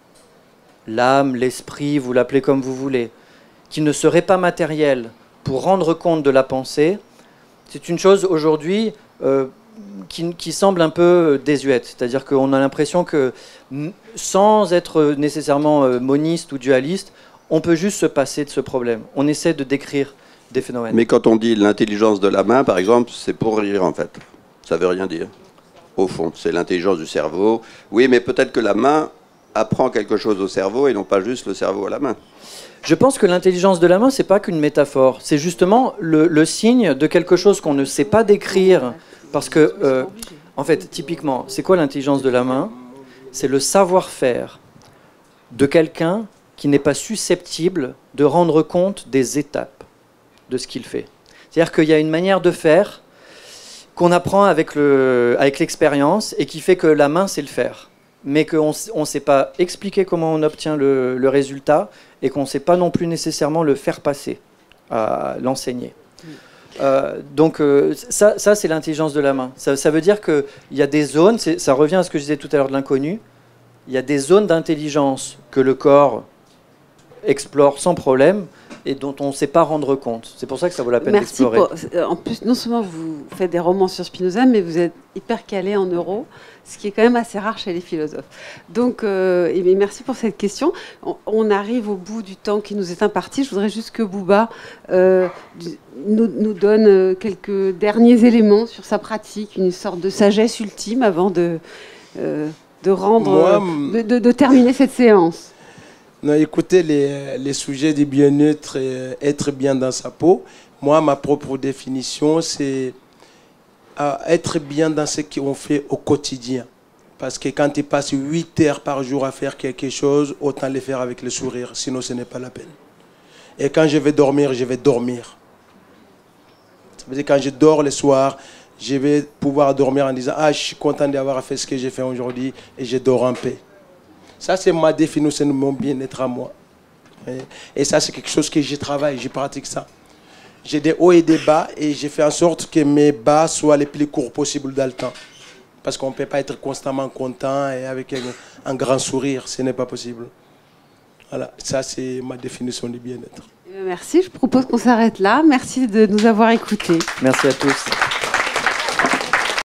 C: l'âme, l'esprit, vous l'appelez comme vous voulez, qui ne serait pas matériel pour rendre compte de la pensée, c'est une chose aujourd'hui qui semble un peu désuète. C'est-à-dire qu'on a l'impression que, sans être nécessairement moniste ou dualiste, on peut juste se passer de ce problème. On essaie de décrire des phénomènes.
G: Mais quand on dit l'intelligence de la main, par exemple, c'est pour rire, en fait. Ça veut rien dire. Au fond, c'est l'intelligence du cerveau. Oui, mais peut-être que la main apprend quelque chose au cerveau et non pas juste le cerveau à la main.
C: Je pense que l'intelligence de la main, c'est pas qu'une métaphore. C'est justement le signe de quelque chose qu'on ne sait pas décrire. Parce que, en fait, typiquement, c'est quoi l'intelligence de la main? C'est le savoir-faire de quelqu'un qui n'est pas susceptible de rendre compte des étapes de ce qu'il fait. C'est-à-dire qu'il y a une manière de faire qu'on apprend avec l'expérience et qui fait que la main, c'est le faire. Mais qu'on ne sait pas expliquer comment on obtient le résultat et qu'on ne sait pas non plus nécessairement le faire passer, à l'enseigner. Donc ça c'est l'intelligence de la main. Ça veut dire qu'il y a des zones, ça revient à ce que je disais tout à l'heure de l'inconnu, il y a des zones d'intelligence que le corps explore sans problème et dont on ne sait pas rendre compte. C'est pour ça que ça vaut la peine d'explorer.
A: En plus, non seulement vous faites des romans sur Spinoza, mais vous êtes hyper calé en neuro, ce qui est quand même assez rare chez les philosophes. Donc, merci pour cette question. On arrive au bout du temps qui nous est imparti. Je voudrais juste que Bouba nous donne quelques derniers éléments sur sa pratique, une sorte de sagesse ultime avant de terminer cette séance.
D: Non, écoutez, les sujets du bien-être et être bien dans sa peau, moi, ma propre définition, c'est être bien dans ce qu'on fait au quotidien. Parce que quand tu passes 8 heures par jour à faire quelque chose, autant le faire avec le sourire, sinon ce n'est pas la peine. Et quand je vais dormir, je vais dormir. Ça veut dire que quand je dors le soir, je vais pouvoir dormir en disant « Ah, je suis content d'avoir fait ce que j'ai fait aujourd'hui et je dors en paix ». Ça, c'est ma définition de mon bien-être à moi. Et ça, c'est quelque chose que je travaille, je pratique ça. J'ai des hauts et des bas et j'ai fait en sorte que mes bas soient les plus courts possibles dans le temps. Parce qu'on ne peut pas être constamment content et avec un grand sourire, ce n'est pas possible. Voilà, ça, c'est ma définition du bien-être.
A: Merci, je propose qu'on s'arrête là. Merci de nous avoir écoutés.
C: Merci à tous.